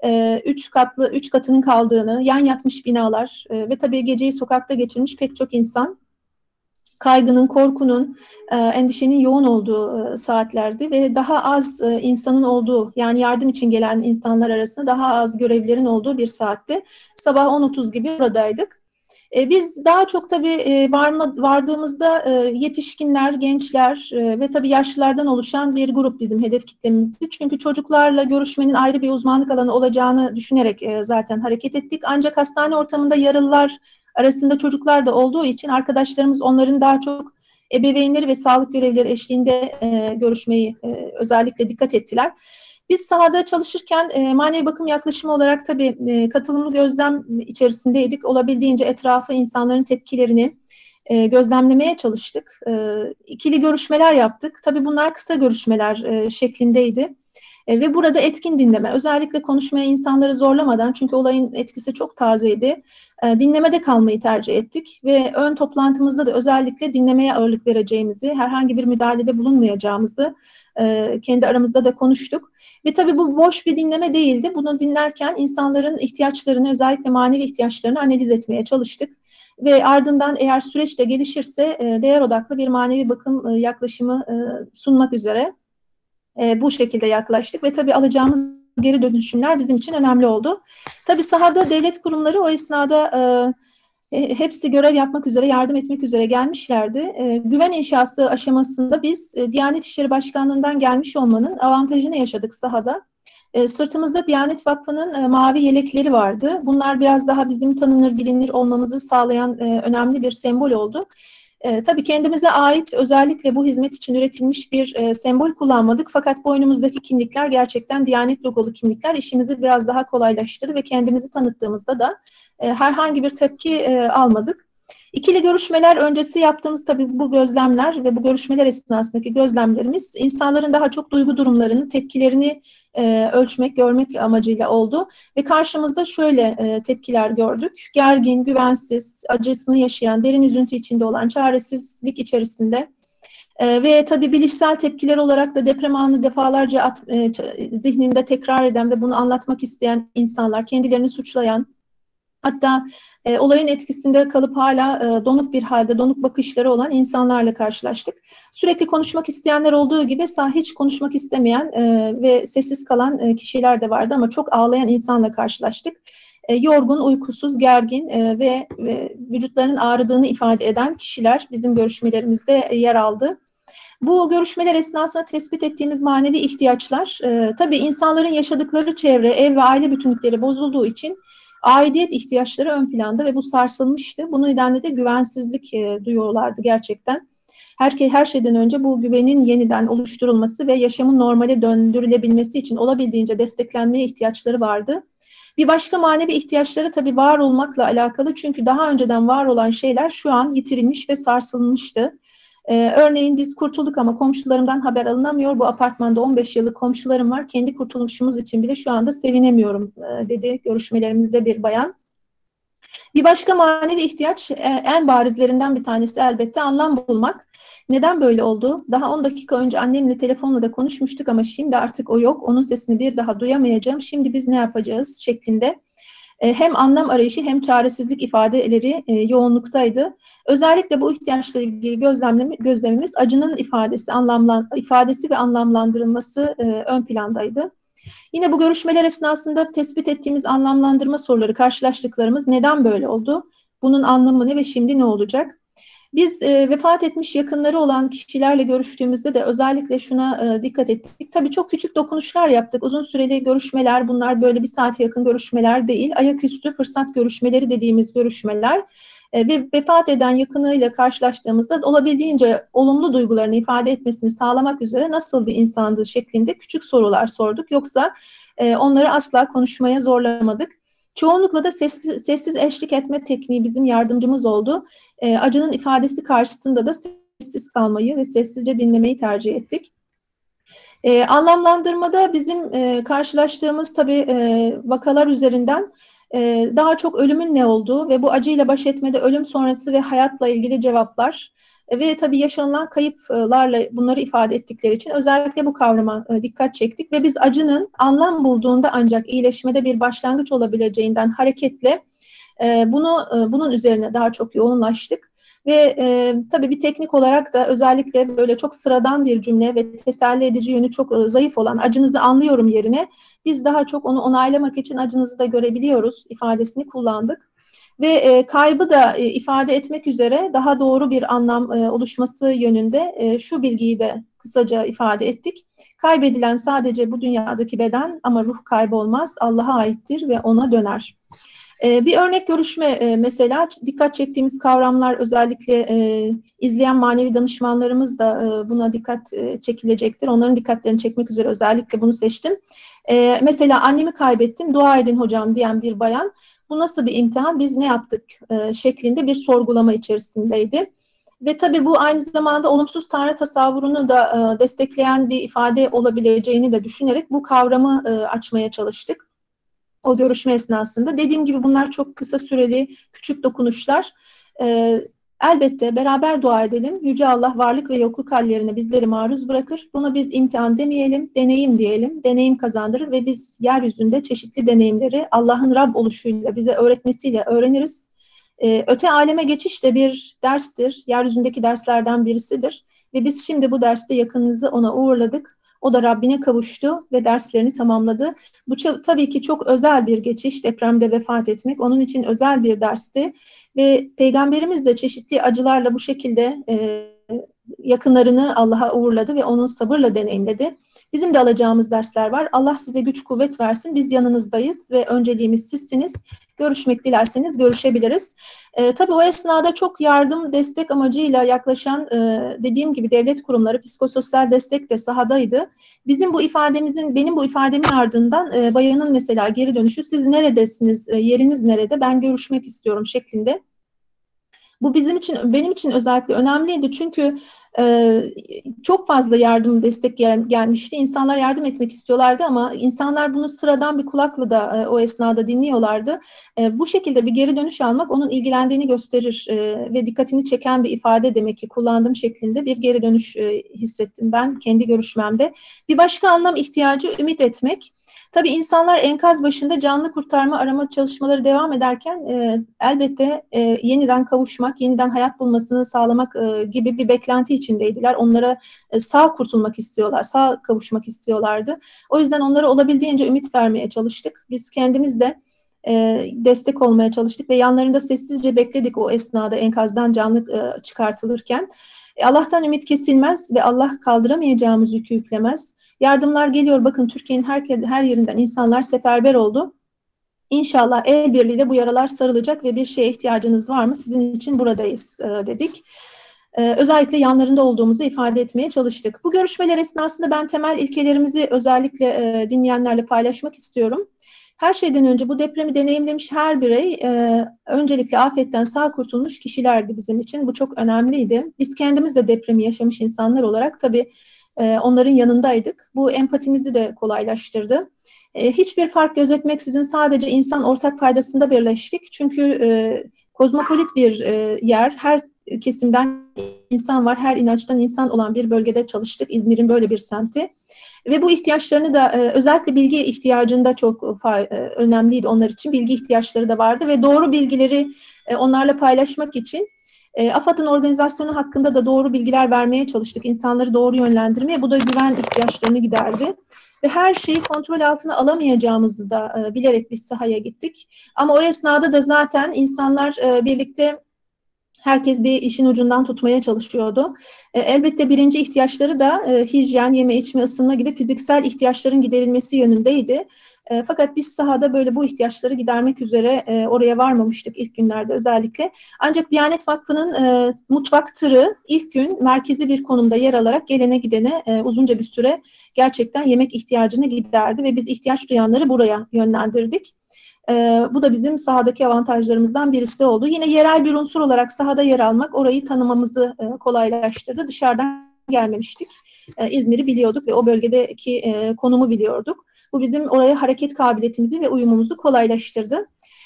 3 katının kaldığını, yan yatmış binalar ve tabii geceyi sokakta geçirmiş pek çok insan, kaygının, korkunun, endişenin yoğun olduğu saatlerdi ve daha az insanın olduğu, yani yardım için gelen insanlar arasında daha az görevlilerin olduğu bir saatti. Sabah 10.30 gibi buradaydık. Biz daha çok tabii vardığımızda yetişkinler, gençler ve tabii yaşlılardan oluşan bir grup bizim hedef kitlemizdi. Çünkü çocuklarla görüşmenin ayrı bir uzmanlık alanı olacağını düşünerek zaten hareket ettik. Ancak hastane ortamında yaralılar arasında çocuklar da olduğu için arkadaşlarımız onların daha çok ebeveynleri ve sağlık görevlileri eşliğinde görüşmeyi özellikle dikkat ettiler. Biz sahada çalışırken manevi bakım yaklaşımı olarak tabii katılımlı gözlem içerisindeydik. Olabildiğince etrafı, insanların tepkilerini gözlemlemeye çalıştık. İkili görüşmeler yaptık. Tabii bunlar kısa görüşmeler şeklindeydi. Ve burada etkin dinleme, özellikle konuşmaya insanları zorlamadan, çünkü olayın etkisi çok tazeydi, dinlemede kalmayı tercih ettik ve ön toplantımızda da özellikle dinlemeye ağırlık vereceğimizi, herhangi bir müdahalede bulunmayacağımızı kendi aramızda da konuştuk. Ve tabii bu boş bir dinleme değildi. Bunu dinlerken insanların ihtiyaçlarını, özellikle manevi ihtiyaçlarını analiz etmeye çalıştık. Ve ardından eğer süreç de gelişirse değer odaklı bir manevi bakım yaklaşımı sunmak üzere bu şekilde yaklaştık ve tabii alacağımız geri dönüşümler bizim için önemli oldu. Tabii sahada devlet kurumları o esnada hepsi görev yapmak üzere, yardım etmek üzere gelmişlerdi. Güven inşası aşamasında biz Diyanet İşleri Başkanlığı'ndan gelmiş olmanın avantajını yaşadık sahada. Sırtımızda Diyanet Vakfı'nın mavi yelekleri vardı. Bunlar biraz daha bizim tanınır, bilinir olmamızı sağlayan önemli bir sembol oldu. Tabii kendimize ait özellikle bu hizmet için üretilmiş bir sembol kullanmadık. Fakat boynumuzdaki kimlikler gerçekten Diyanet logolu kimlikler. İşimizi biraz daha kolaylaştırdı ve kendimizi tanıttığımızda da herhangi bir tepki almadık. İkili görüşmeler öncesi yaptığımız tabii bu gözlemler ve bu görüşmeler esnasındaki gözlemlerimiz insanların daha çok duygu durumlarını, tepkilerini ölçmek, görmek amacıyla oldu. Ve karşımızda şöyle tepkiler gördük. Gergin, güvensiz, acısını yaşayan, derin üzüntü içinde olan, çaresizlik içerisinde ve tabii bilişsel tepkiler olarak da deprem anını defalarca zihninde tekrar eden ve bunu anlatmak isteyen insanlar, kendilerini suçlayan, hatta olayın etkisinde kalıp hala donuk bir halde, donuk bakışları olan insanlarla karşılaştık. Sürekli konuşmak isteyenler olduğu gibi hiç konuşmak istemeyen ve sessiz kalan kişiler de vardı ama çok ağlayan insanla karşılaştık. Yorgun, uykusuz, gergin ve vücutlarının ağrıdığını ifade eden kişiler bizim görüşmelerimizde yer aldı. Bu görüşmeler esnasında tespit ettiğimiz manevi ihtiyaçlar, tabii insanların yaşadıkları çevre, ev ve aile bütünlükleri bozulduğu için aidiyet ihtiyaçları ön planda ve bu sarsılmıştı. Bu nedenle de güvensizlik duyuyorlardı gerçekten. Her şeyden önce bu güvenin yeniden oluşturulması ve yaşamın normale döndürülebilmesi için olabildiğince desteklenmeye ihtiyaçları vardı. Bir başka manevi ihtiyaçları tabii var olmakla alakalı, çünkü daha önceden var olan şeyler şu an yitirilmiş ve sarsılmıştı. Örneğin biz kurtulduk ama komşularımdan haber alınamıyor. Bu apartmanda 15 yıllık komşularım var. Kendi kurtuluşumuz için bile şu anda sevinemiyorum dedi görüşmelerimizde bir bayan. Bir başka manevi ihtiyaç, en barizlerinden bir tanesi elbette anlam bulmak. Neden böyle oldu? Daha 10 dakika önce annemle telefonla da konuşmuştuk ama şimdi artık o yok. Onun sesini bir daha duyamayacağım. Şimdi biz ne yapacağız şeklinde. Hem anlam arayışı hem çaresizlik ifadeleri yoğunluktaydı. Özellikle bu ihtiyaçla ilgili gözlemimiz acının ifadesi ve anlamlandırılması ön plandaydı. Yine bu görüşmeler esnasında tespit ettiğimiz anlamlandırma soruları, karşılaştıklarımız neden böyle oldu? Bunun anlamı ne ve şimdi ne olacak? Biz vefat etmiş yakınları olan kişilerle görüştüğümüzde de özellikle şuna dikkat ettik. Tabii çok küçük dokunuşlar yaptık. Uzun süreli görüşmeler, bunlar böyle bir saate yakın görüşmeler değil. Ayaküstü fırsat görüşmeleri dediğimiz görüşmeler. Ve vefat eden yakınıyla karşılaştığımızda olabildiğince olumlu duygularını ifade etmesini sağlamak üzere nasıl bir insandı şeklinde küçük sorular sorduk. Yoksa onları asla konuşmaya zorlamadık. Çoğunlukla da sessiz eşlik etme tekniği bizim yardımcımız oldu. Acının ifadesi karşısında da sessiz kalmayı ve sessizce dinlemeyi tercih ettik. Anlamlandırmada bizim karşılaştığımız tabii vakalar üzerinden daha çok ölümün ne olduğu ve bu acıyla baş etmede ölüm sonrası ve hayatla ilgili cevaplar ve tabii yaşanılan kayıplarla bunları ifade ettikleri için özellikle bu kavrama dikkat çektik ve biz acının anlam bulduğunda ancak iyileşmede bir başlangıç olabileceğinden hareketle bunun üzerine daha çok yoğunlaştık. Ve tabii bir teknik olarak da özellikle böyle çok sıradan bir cümle ve teselli edici yönü çok zayıf olan acınızı anlıyorum yerine biz daha çok onu onaylamak için acınızı da görebiliyoruz ifadesini kullandık. Ve kaybı da ifade etmek üzere daha doğru bir anlam oluşması yönünde şu bilgiyi de kısaca ifade ettik. Kaybedilen sadece bu dünyadaki beden ama ruh kaybolmaz, Allah'a aittir ve ona döner. Bir örnek görüşme mesela dikkat çektiğimiz kavramlar özellikle izleyen manevi danışmanlarımız da buna dikkat çekilecektir. Onların dikkatlerini çekmek üzere özellikle bunu seçtim. Mesela annemi kaybettim, dua edin hocam diyen bir bayan, bu nasıl bir imtihan, biz ne yaptık şeklinde bir sorgulama içerisindeydi. Ve tabii bu aynı zamanda olumsuz tanrı tasavvurunu da destekleyen bir ifade olabileceğini de düşünerek bu kavramı açmaya çalıştık. O görüşme esnasında. Dediğim gibi bunlar çok kısa süreli küçük dokunuşlar. Elbette beraber dua edelim. Yüce Allah varlık ve yokluk hallerine bizleri maruz bırakır. Buna biz imtihan demeyelim, deneyim diyelim. Deneyim kazandırır ve biz yeryüzünde çeşitli deneyimleri Allah'ın Rab oluşuyla bize öğretmesiyle öğreniriz. Öte aleme geçiş de bir derstir. Yeryüzündeki derslerden birisidir. Ve biz şimdi bu derste yakınınızı ona uğurladık. O da Rabbine kavuştu ve derslerini tamamladı. Bu tabii ki çok özel bir geçiş, depremde vefat etmek. Onun için özel bir dersti. Ve Peygamberimiz de çeşitli acılarla bu şekilde yakınlarını Allah'a uğurladı ve onun sabırla deneyimledi. Bizim de alacağımız dersler var. Allah size güç kuvvet versin. Biz yanınızdayız ve önceliğimiz sizsiniz. Görüşmek dilerseniz görüşebiliriz. Tabii o esnada çok yardım, destek amacıyla yaklaşan dediğim gibi devlet kurumları, psikososyal destek de sahadaydı. Benim bu ifademin ardından bayanın mesela geri dönüşü, siz neredesiniz, yeriniz nerede, ben görüşmek istiyorum şeklinde. Bu benim için özellikle önemliydi çünkü çok fazla yardım, destek gelmişti. İnsanlar yardım etmek istiyorlardı ama insanlar bunu sıradan bir kulakla da o esnada dinliyorlardı. Bu şekilde bir geri dönüş almak onun ilgilendiğini gösterir ve dikkatini çeken bir ifade demek ki kullandığım şeklinde bir geri dönüş hissettim ben kendi görüşmemde. Bir başka anlam ihtiyacı ümit etmek. Tabii insanlar enkaz başında canlı kurtarma arama çalışmaları devam ederken elbette yeniden kavuşmak, yeniden hayat bulmasını sağlamak gibi bir beklenti içindeydiler. Onlara sağ kurtulmak istiyorlar, sağ kavuşmak istiyorlardı. O yüzden onlara olabildiğince ümit vermeye çalıştık. Biz kendimiz de destek olmaya çalıştık ve yanlarında sessizce bekledik o esnada enkazdan canlı çıkartılırken. Allah'tan ümit kesilmez ve Allah kaldıramayacağımız yükü yüklemez. Yardımlar geliyor. Bakın Türkiye'nin her yerinden insanlar seferber oldu. İnşallah el birliğiyle bu yaralar sarılacak ve bir şeye ihtiyacınız var mı? Sizin için buradayız dedik. Özellikle yanlarında olduğumuzu ifade etmeye çalıştık. Bu görüşmeler esnasında ben temel ilkelerimizi özellikle dinleyenlerle paylaşmak istiyorum. Her şeyden önce bu depremi deneyimlemiş her birey öncelikle afetten sağ kurtulmuş kişilerdi bizim için. Bu çok önemliydi. Biz kendimiz de depremi yaşamış insanlar olarak tabii onların yanındaydık. Bu empatimizi de kolaylaştırdı. Hiçbir fark gözetmeksizin sadece insan ortak paydasında birleştik. Çünkü kozmopolit bir yer, her kesimden insan var, her inançtan insan olan bir bölgede çalıştık. İzmir'in böyle bir semti. Ve bu ihtiyaçlarını da özellikle bilgi ihtiyacında çok önemliydi onlar için. Bilgi ihtiyaçları da vardı ve doğru bilgileri onlarla paylaşmak için AFAD'ın organizasyonu hakkında da doğru bilgiler vermeye çalıştık. İnsanları doğru yönlendirmeye. Bu da güven ihtiyaçlarını giderdi. Ve her şeyi kontrol altına alamayacağımızı da bilerek biz sahaya gittik. Ama o esnada da zaten insanlar birlikte herkes bir işin ucundan tutmaya çalışıyordu. Elbette birinci ihtiyaçları da hijyen, yeme, içme, ısınma gibi fiziksel ihtiyaçların giderilmesi yönündeydi. Fakat biz sahada böyle bu ihtiyaçları gidermek üzere oraya varmamıştık ilk günlerde özellikle. Ancak Diyanet Vakfı'nın mutfak tırı ilk gün merkezi bir konumda yer alarak gelene gidene uzunca bir süre gerçekten yemek ihtiyacını giderdi ve biz ihtiyaç duyanları buraya yönlendirdik. Bu da bizim sahadaki avantajlarımızdan birisi oldu. Yine yerel bir unsur olarak sahada yer almak orayı tanımamızı kolaylaştırdı. Dışarıdan gelmemiştik. İzmir'i biliyorduk ve o bölgedeki konumu biliyorduk. Bu bizim oraya hareket kabiliyetimizi ve uyumumuzu kolaylaştırdı.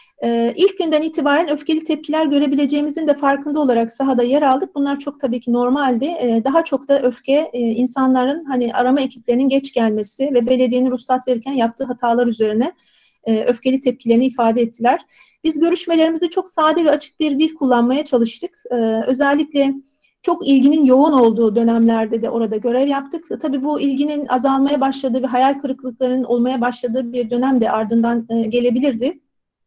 İlk günden itibaren öfkeli tepkiler görebileceğimizin de farkında olarak sahada yer aldık. Bunlar çok tabii ki normaldi. Daha çok da öfke insanların hani arama ekiplerinin geç gelmesi ve belediyenin ruhsat verirken yaptığı hatalar üzerine öfkeli tepkilerini ifade ettiler. Biz görüşmelerimizde çok sade ve açık bir dil kullanmaya çalıştık. Özellikle çok ilginin yoğun olduğu dönemlerde de orada görev yaptık. Tabii bu ilginin azalmaya başladığı ve hayal kırıklıklarının olmaya başladığı bir dönem de ardından gelebilirdi.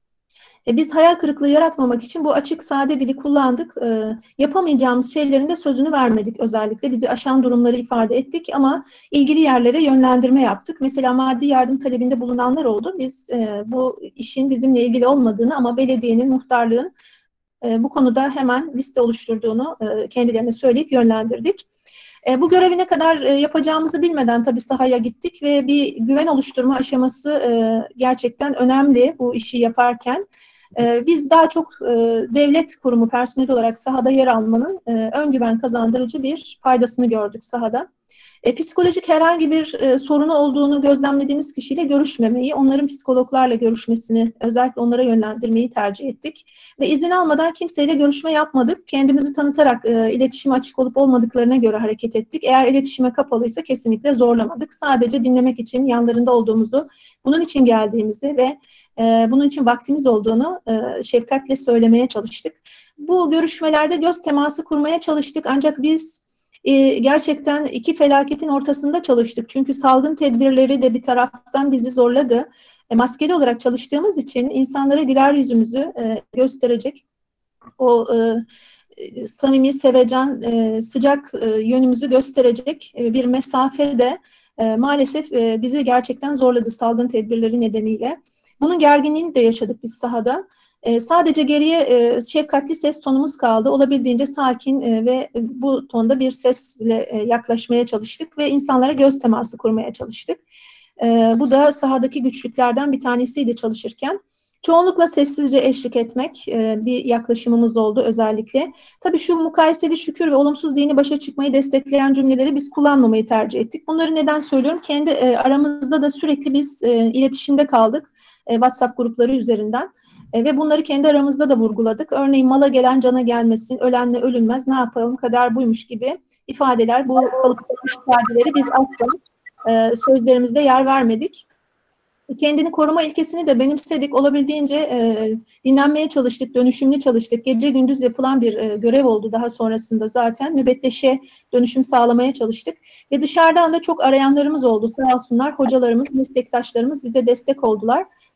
Biz hayal kırıklığı yaratmamak için bu açık, sade dili kullandık. Yapamayacağımız şeylerin de sözünü vermedik özellikle. Bizi aşan durumları ifade ettik ama ilgili yerlere yönlendirme yaptık. Mesela maddi yardım talebinde bulunanlar oldu. Biz bu işin bizimle ilgili olmadığını ama belediyenin, muhtarlığın bu konuda hemen liste oluşturduğunu kendilerine söyleyip yönlendirdik. Bu görevi ne kadar yapacağımızı bilmeden tabii sahaya gittik ve bir güven oluşturma aşaması gerçekten önemli bu işi yaparken. Biz daha çok devlet kurumu personeli olarak sahada yer almanın ön güven kazandırıcı bir faydasını gördük sahada. Psikolojik herhangi bir sorunu olduğunu gözlemlediğimiz kişiyle görüşmemeyi, onların psikologlarla görüşmesini, özellikle onlara yönlendirmeyi tercih ettik. Ve izin almadan kimseyle görüşme yapmadık. Kendimizi tanıtarak iletişime açık olup olmadıklarına göre hareket ettik. Eğer iletişime kapalıysa kesinlikle zorlamadık. Sadece dinlemek için yanlarında olduğumuzu, bunun için geldiğimizi ve bunun için vaktimiz olduğunu şefkatle söylemeye çalıştık. Bu görüşmelerde göz teması kurmaya çalıştık. Ancak biz gerçekten iki felaketin ortasında çalıştık. Çünkü salgın tedbirleri de bir taraftan bizi zorladı. Maskeli olarak çalıştığımız için insanlara güler yüzümüzü gösterecek, o samimi, sevecen, sıcak yönümüzü gösterecek bir mesafede maalesef bizi gerçekten zorladı salgın tedbirleri nedeniyle. Bunun gerginliğini de yaşadık biz sahada. Sadece geriye şefkatli ses tonumuz kaldı. Olabildiğince sakin ve bu tonda bir sesle yaklaşmaya çalıştık ve insanlara göz teması kurmaya çalıştık. Bu da sahadaki güçlüklerden bir tanesiydi çalışırken. Çoğunlukla sessizce eşlik etmek bir yaklaşımımız oldu özellikle. Tabii şu mukayeseli şükür ve olumsuz dini başa çıkmayı destekleyen cümleleri biz kullanmamayı tercih ettik. Bunları neden söylüyorum? Kendi aramızda da sürekli biz iletişimde kaldık WhatsApp grupları üzerinden. Ve bunları kendi aramızda da vurguladık. Örneğin mala gelen cana gelmesin, ölenle ölünmez, ne yapalım kader buymuş gibi ifadeler, bu kalıplaşmış ifadeleri biz asla sözlerimizde yer vermedik. Kendini koruma ilkesini de benimsedik. Olabildiğince dinlenmeye çalıştık, dönüşümlü çalıştık. Gece gündüz yapılan bir görev oldu daha sonrasında zaten. Nöbetleşe dönüşüm sağlamaya çalıştık. Ve dışarıdan da çok arayanlarımız oldu. Sağ olsunlar hocalarımız, meslektaşlarımız bize destek oldular.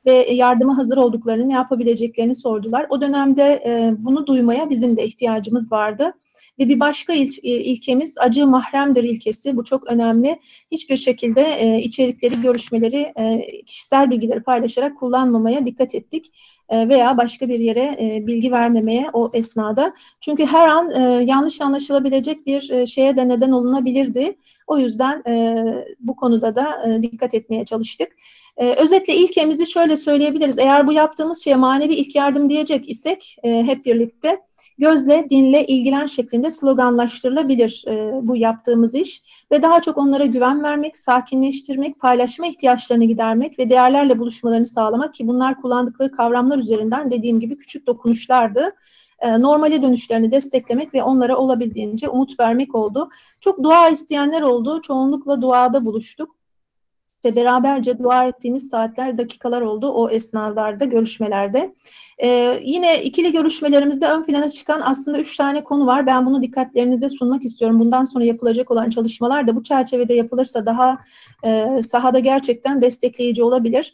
ve yardıma hazır olduklarını, ne yapabileceklerini sordular. O dönemde bunu duymaya bizim de ihtiyacımız vardı. Ve bir başka ilkemiz acı mahremdir ilkesi. Bu çok önemli. Hiçbir şekilde içerikleri, görüşmeleri, kişisel bilgileri paylaşarak kullanmamaya dikkat ettik. Veya başka bir yere bilgi vermemeye o esnada. Çünkü her an yanlış anlaşılabilecek bir şeye de neden olunabilirdi. O yüzden bu konuda da dikkat etmeye çalıştık. Özetle ilkemizi şöyle söyleyebiliriz. Eğer bu yaptığımız şeye manevi ilk yardım diyecek isek hep birlikte gözle, dinle, ilgilen şeklinde sloganlaştırılabilir bu yaptığımız iş. Ve daha çok onlara güven vermek, sakinleştirmek, paylaşma ihtiyaçlarını gidermek ve değerlerle buluşmalarını sağlamak ki bunlar kullandıkları kavramlar üzerinden dediğim gibi küçük dokunuşlardı. Normale dönüşlerini desteklemek ve onlara olabildiğince umut vermek oldu. Çok dua isteyenler oldu. Çoğunlukla duada buluştuk. Ve beraberce dua ettiğimiz saatler, dakikalar oldu o esnalarda, görüşmelerde. Yine ikili görüşmelerimizde ön plana çıkan aslında 3 tane konu var. Ben bunu dikkatlerinize sunmak istiyorum. Bundan sonra yapılacak olan çalışmalar da bu çerçevede yapılırsa daha sahada gerçekten destekleyici olabilir.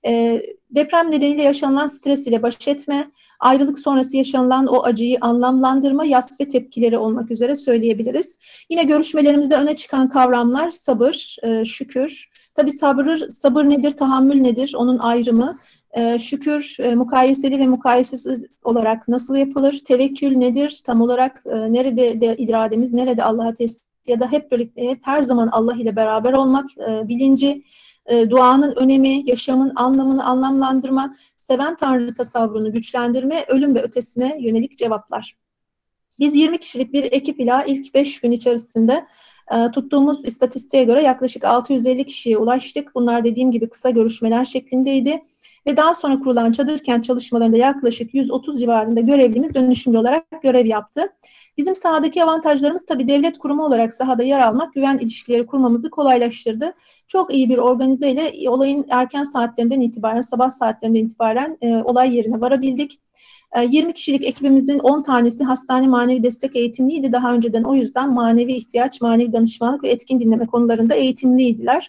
Deprem nedeniyle yaşanılan stres ile baş etme, ayrılık sonrası yaşanılan o acıyı anlamlandırma, yas ve tepkileri olmak üzere söyleyebiliriz. Yine görüşmelerimizde öne çıkan kavramlar sabır, şükür. Tabii sabır nedir, tahammül nedir, onun ayrımı. Şükür mukayeseli ve mukayesesiz olarak nasıl yapılır? Tevekkül nedir? Tam olarak nerede de irademiz, nerede Allah'a teslim ya da hep birlikte, hep her zaman Allah ile beraber olmak bilinci. Duanın önemi, yaşamın anlamını anlamlandırma, seven Tanrı tasavvurunu güçlendirme, ölüm ve ötesine yönelik cevaplar. Biz 20 kişilik bir ekip ile ilk 5 gün içerisinde tuttuğumuz istatistiğe göre yaklaşık 650 kişiye ulaştık. Bunlar dediğim gibi kısa görüşmeler şeklindeydi. Ve daha sonra kurulan çadır kent çalışmalarında yaklaşık 130 civarında görevlimiz dönüşümlü olarak görev yaptı. Bizim sahadaki avantajlarımız tabii devlet kurumu olarak sahada yer almak, güven ilişkileri kurmamızı kolaylaştırdı. Çok iyi bir organizeyle olayın erken saatlerinden itibaren, sabah saatlerinden itibaren olay yerine varabildik. 20 kişilik ekibimizin 10 tanesi hastane manevi destek eğitimliydi. Daha önceden o yüzden manevi ihtiyaç, manevi danışmanlık ve etkin dinleme konularında eğitimliydiler.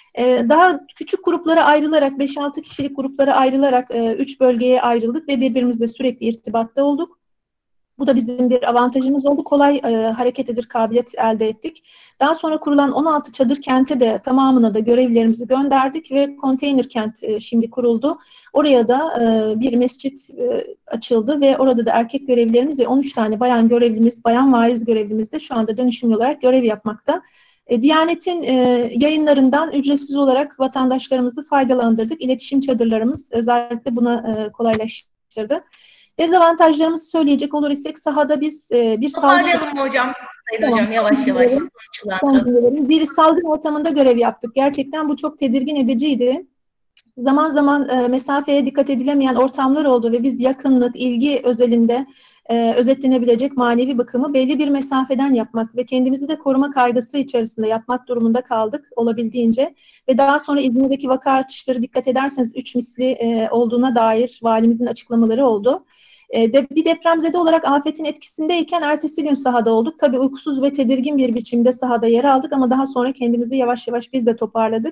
Daha küçük gruplara ayrılarak, 5-6 kişilik gruplara ayrılarak 3 bölgeye ayrıldık ve birbirimizle sürekli irtibatta olduk. Bu da bizim bir avantajımız oldu. Kolay hareket edir kabiliyet elde ettik. Daha sonra kurulan 16 çadır kente de tamamına da görevlilerimizi gönderdik ve konteyner kent şimdi kuruldu. Oraya da bir mescit açıldı ve orada da erkek görevlilerimiz ve 13 tane bayan görevlimiz, bayan vaiz görevlimiz de şu anda dönüşümlü olarak görev yapmakta. Diyanet'in yayınlarından ücretsiz olarak vatandaşlarımızı faydalandırdık. İletişim çadırlarımız özellikle buna kolaylaştırdı. Dezavantajlarımızı söyleyecek olur isek sahada biz bir salgın... Toparlayalım hocam. Sayın hocam yavaş yavaş sonuçlandıralım. Bir salgın ortamında görev yaptık. Gerçekten bu çok tedirgin ediciydi. Zaman zaman mesafeye dikkat edilemeyen ortamlar oldu ve biz yakınlık, ilgi özelinde özetlenebilecek manevi bakımı belli bir mesafeden yapmak ve kendimizi de koruma kaygısı içerisinde yapmak durumunda kaldık olabildiğince. Ve daha sonra İzmir'deki vaka artışları dikkat ederseniz 3 misli olduğuna dair valimizin açıklamaları oldu. Bir depremzede olarak afetin etkisindeyken ertesi gün sahada olduk. Tabii uykusuz ve tedirgin bir biçimde sahada yer aldık ama daha sonra kendimizi yavaş yavaş biz de toparladık.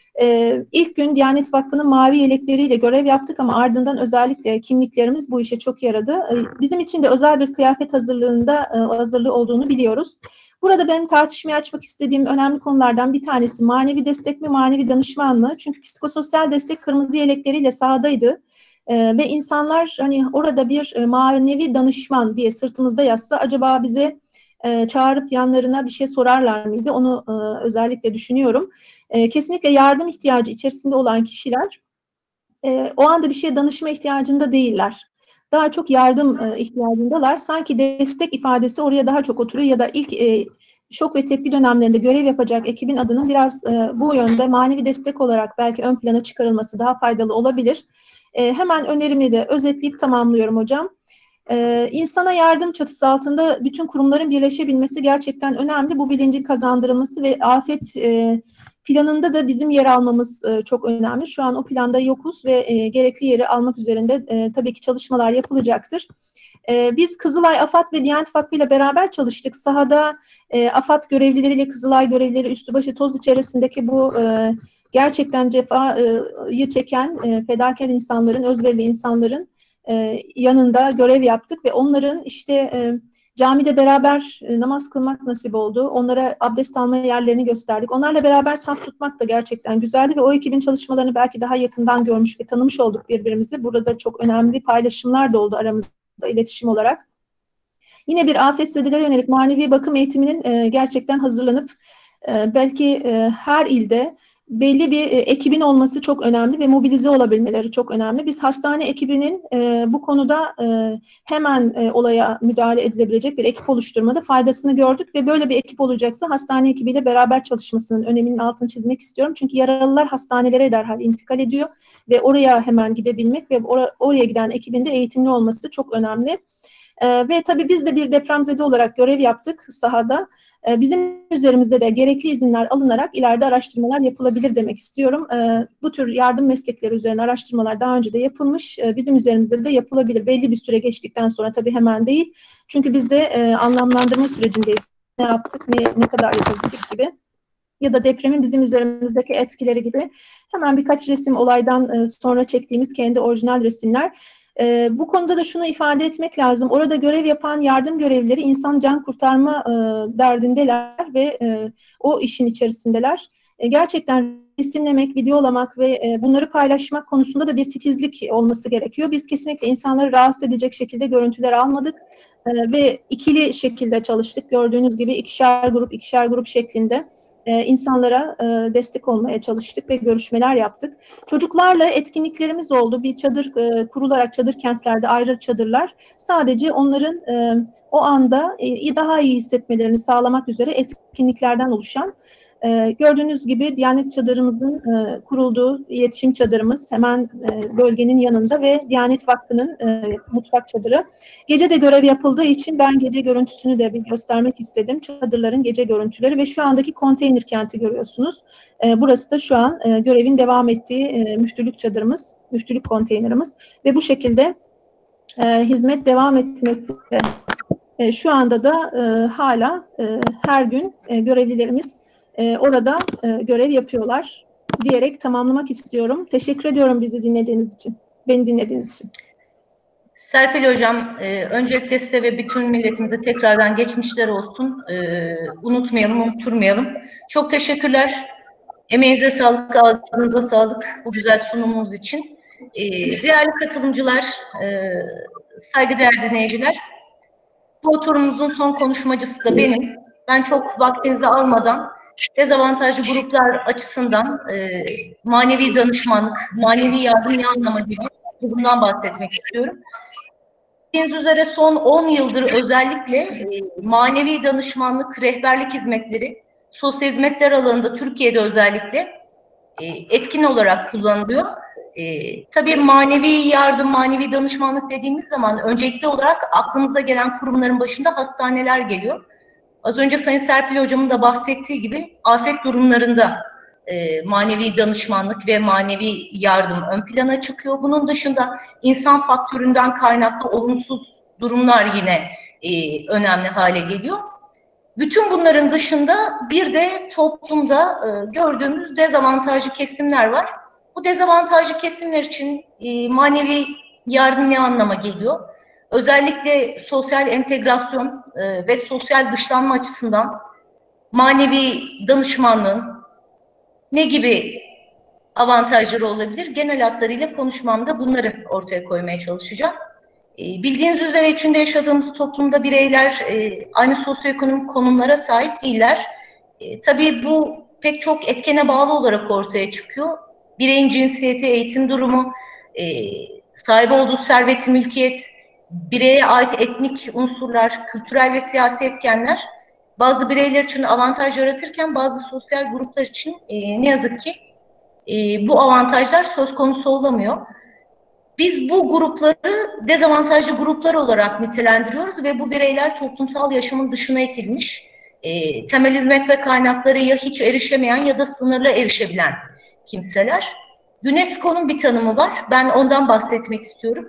İlk gün Diyanet Vakfı'nın mavi yelekleriyle görev yaptık ama ardından özellikle kimliklerimiz bu işe çok yaradı. Bizim için de özel bir kıyafet hazırlığı olduğunu biliyoruz. Burada benim tartışmaya açmak istediğim önemli konulardan bir tanesi manevi destek mi, manevi danışman mı? Çünkü psikososyal destek kırmızı yelekleriyle sahadaydı. Ve insanlar hani orada bir manevi danışman diye sırtımızda yazsa acaba bize çağırıp yanlarına bir şey sorarlar mıydı? Onu özellikle düşünüyorum. Kesinlikle yardım ihtiyacı içerisinde olan kişiler o anda bir şeye danışma ihtiyacında değiller. Daha çok yardım ihtiyacındalar. Sanki destek ifadesi oraya daha çok oturuyor ya da ilk şok ve tepki dönemlerinde görev yapacak ekibin adının biraz bu yönde manevi destek olarak belki ön plana çıkarılması daha faydalı olabilir. Hemen önerimi de özetleyip tamamlıyorum hocam. İnsana yardım çatısı altında bütün kurumların birleşebilmesi gerçekten önemli. Bu bilincin kazandırılması ve afet planında da bizim yer almamız çok önemli. Şu an o planda yokuz ve gerekli yeri almak üzerinde tabii ki çalışmalar yapılacaktır. Biz Kızılay, AFAD ve Diyanet Vakfı ile beraber çalıştık. Sahada AFAD görevlileriyle Kızılay görevlileri üstü başı toz içerisindeki bu gerçekten cefayı çeken fedakar insanların, özverili insanların yanında görev yaptık ve onların işte camide beraber namaz kılmak nasip oldu. Onlara abdest alma yerlerini gösterdik. Onlarla beraber saf tutmak da gerçekten güzeldi ve o ekibin çalışmalarını belki daha yakından görmüş ve tanımış olduk birbirimizi. Burada çok önemli paylaşımlar da oldu aramızda iletişim olarak. Yine bir afetzedelere yönelik manevi bakım eğitiminin gerçekten hazırlanıp belki her ilde belli bir ekibin olması çok önemli ve mobilize olabilmeleri çok önemli. Biz hastane ekibinin bu konuda hemen olaya müdahale edilebilecek bir ekip oluşturmada faydasını gördük ve böyle bir ekip olacaksa hastane ekibiyle beraber çalışmasının öneminin altını çizmek istiyorum. Çünkü yaralılar hastanelere derhal intikal ediyor ve oraya hemen gidebilmek ve oraya giden ekibin de eğitimli olması da çok önemli. Ve tabii biz de bir depremzede olarak görev yaptık sahada. Bizim üzerimizde de gerekli izinler alınarak ileride araştırmalar yapılabilir demek istiyorum. Bu tür yardım meslekleri üzerine araştırmalar daha önce de yapılmış. Bizim üzerimizde de yapılabilir. Belli bir süre geçtikten sonra tabii hemen değil. Çünkü biz de anlamlandırma sürecindeyiz. Ne yaptık, ne kadar yapabildik gibi. Ya da depremin bizim üzerimizdeki etkileri gibi. Hemen birkaç resim olaydan sonra çektiğimiz kendi orijinal resimler. Bu konuda da şunu ifade etmek lazım. Orada görev yapan yardım görevlileri insan can kurtarma derdindeler ve o işin içerisindeler. Gerçekten resimlemek, videolamak ve bunları paylaşmak konusunda da bir titizlik olması gerekiyor. Biz kesinlikle insanları rahatsız edecek şekilde görüntüler almadık ve ikili şekilde çalıştık. Gördüğünüz gibi ikişer grup şeklinde. İnsanlara destek olmaya çalıştık ve görüşmeler yaptık. Çocuklarla etkinliklerimiz oldu. Bir çadır kurularak çadır kentlerde ayrı çadırlar. Sadece onların o anda daha iyi hissetmelerini sağlamak üzere etkinliklerden oluşan. Gördüğünüz gibi Diyanet çadırımızın kurulduğu iletişim çadırımız hemen bölgenin yanında ve Diyanet Vakfı'nın mutfak çadırı. Gece de görev yapıldığı için ben gece görüntüsünü de bir göstermek istedim. Çadırların gece görüntüleri ve şu andaki konteyner kenti görüyorsunuz. Burası da şu an görevin devam ettiği müftülük çadırımız, müftülük konteynerimiz ve bu şekilde hizmet devam etmekte. Şu anda da hala her gün görevlilerimiz orada görev yapıyorlar diyerek tamamlamak istiyorum. Teşekkür ediyorum bizi dinlediğiniz için, beni dinlediğiniz için. Serpil Hocam, öncelikle size ve bütün milletimize tekrardan geçmişler olsun. Unutmayalım, unutturmayalım. Çok teşekkürler. Emeğinize sağlık, ağzınıza sağlık bu güzel sunumunuz için. Değerli katılımcılar, saygıdeğer dinleyiciler, bu oturumumuzun son konuşmacısı da benim. Ben çok vaktinizi almadan dezavantajlı gruplar açısından manevi danışmanlık, manevi yardım ne anlama geliyor bundan bahsetmek istiyorum. Bildiğiniz üzere son 10 yıldır özellikle manevi danışmanlık, rehberlik hizmetleri, sosyal hizmetler alanında Türkiye'de özellikle etkin olarak kullanılıyor. Tabii manevi yardım, manevi danışmanlık dediğimiz zaman öncelikli olarak aklımıza gelen kurumların başında hastaneler geliyor. Az önce Sayın Serpil Hocam'ın da bahsettiği gibi afet durumlarında manevi danışmanlık ve manevi yardım ön plana çıkıyor. Bunun dışında insan faktöründen kaynaklı olumsuz durumlar yine önemli hale geliyor. Bütün bunların dışında bir de toplumda gördüğümüz dezavantajlı kesimler var. Bu dezavantajlı kesimler için manevi yardım ne anlama geliyor? Özellikle sosyal entegrasyon ve sosyal dışlanma açısından manevi danışmanlığın ne gibi avantajları olabilir? Genel hatlarıyla konuşmamda bunları ortaya koymaya çalışacağım. Bildiğiniz üzere içinde yaşadığımız toplumda bireyler aynı sosyoekonomik konumlara sahip değiller. Tabii bu pek çok etkene bağlı olarak ortaya çıkıyor. Bireyin cinsiyeti, eğitim durumu, sahip olduğu servet, mülkiyet, bireye ait etnik unsurlar, kültürel ve siyasi etkenler bazı bireyler için avantaj yaratırken bazı sosyal gruplar için ne yazık ki bu avantajlar söz konusu olamıyor. Biz bu grupları dezavantajlı gruplar olarak nitelendiriyoruz ve bu bireyler toplumsal yaşamın dışına itilmiş, temel hizmet ve kaynakları ya hiç erişemeyen ya da sınırlı erişebilen kimseler. UNESCO'nun bir tanımı var, ben ondan bahsetmek istiyorum.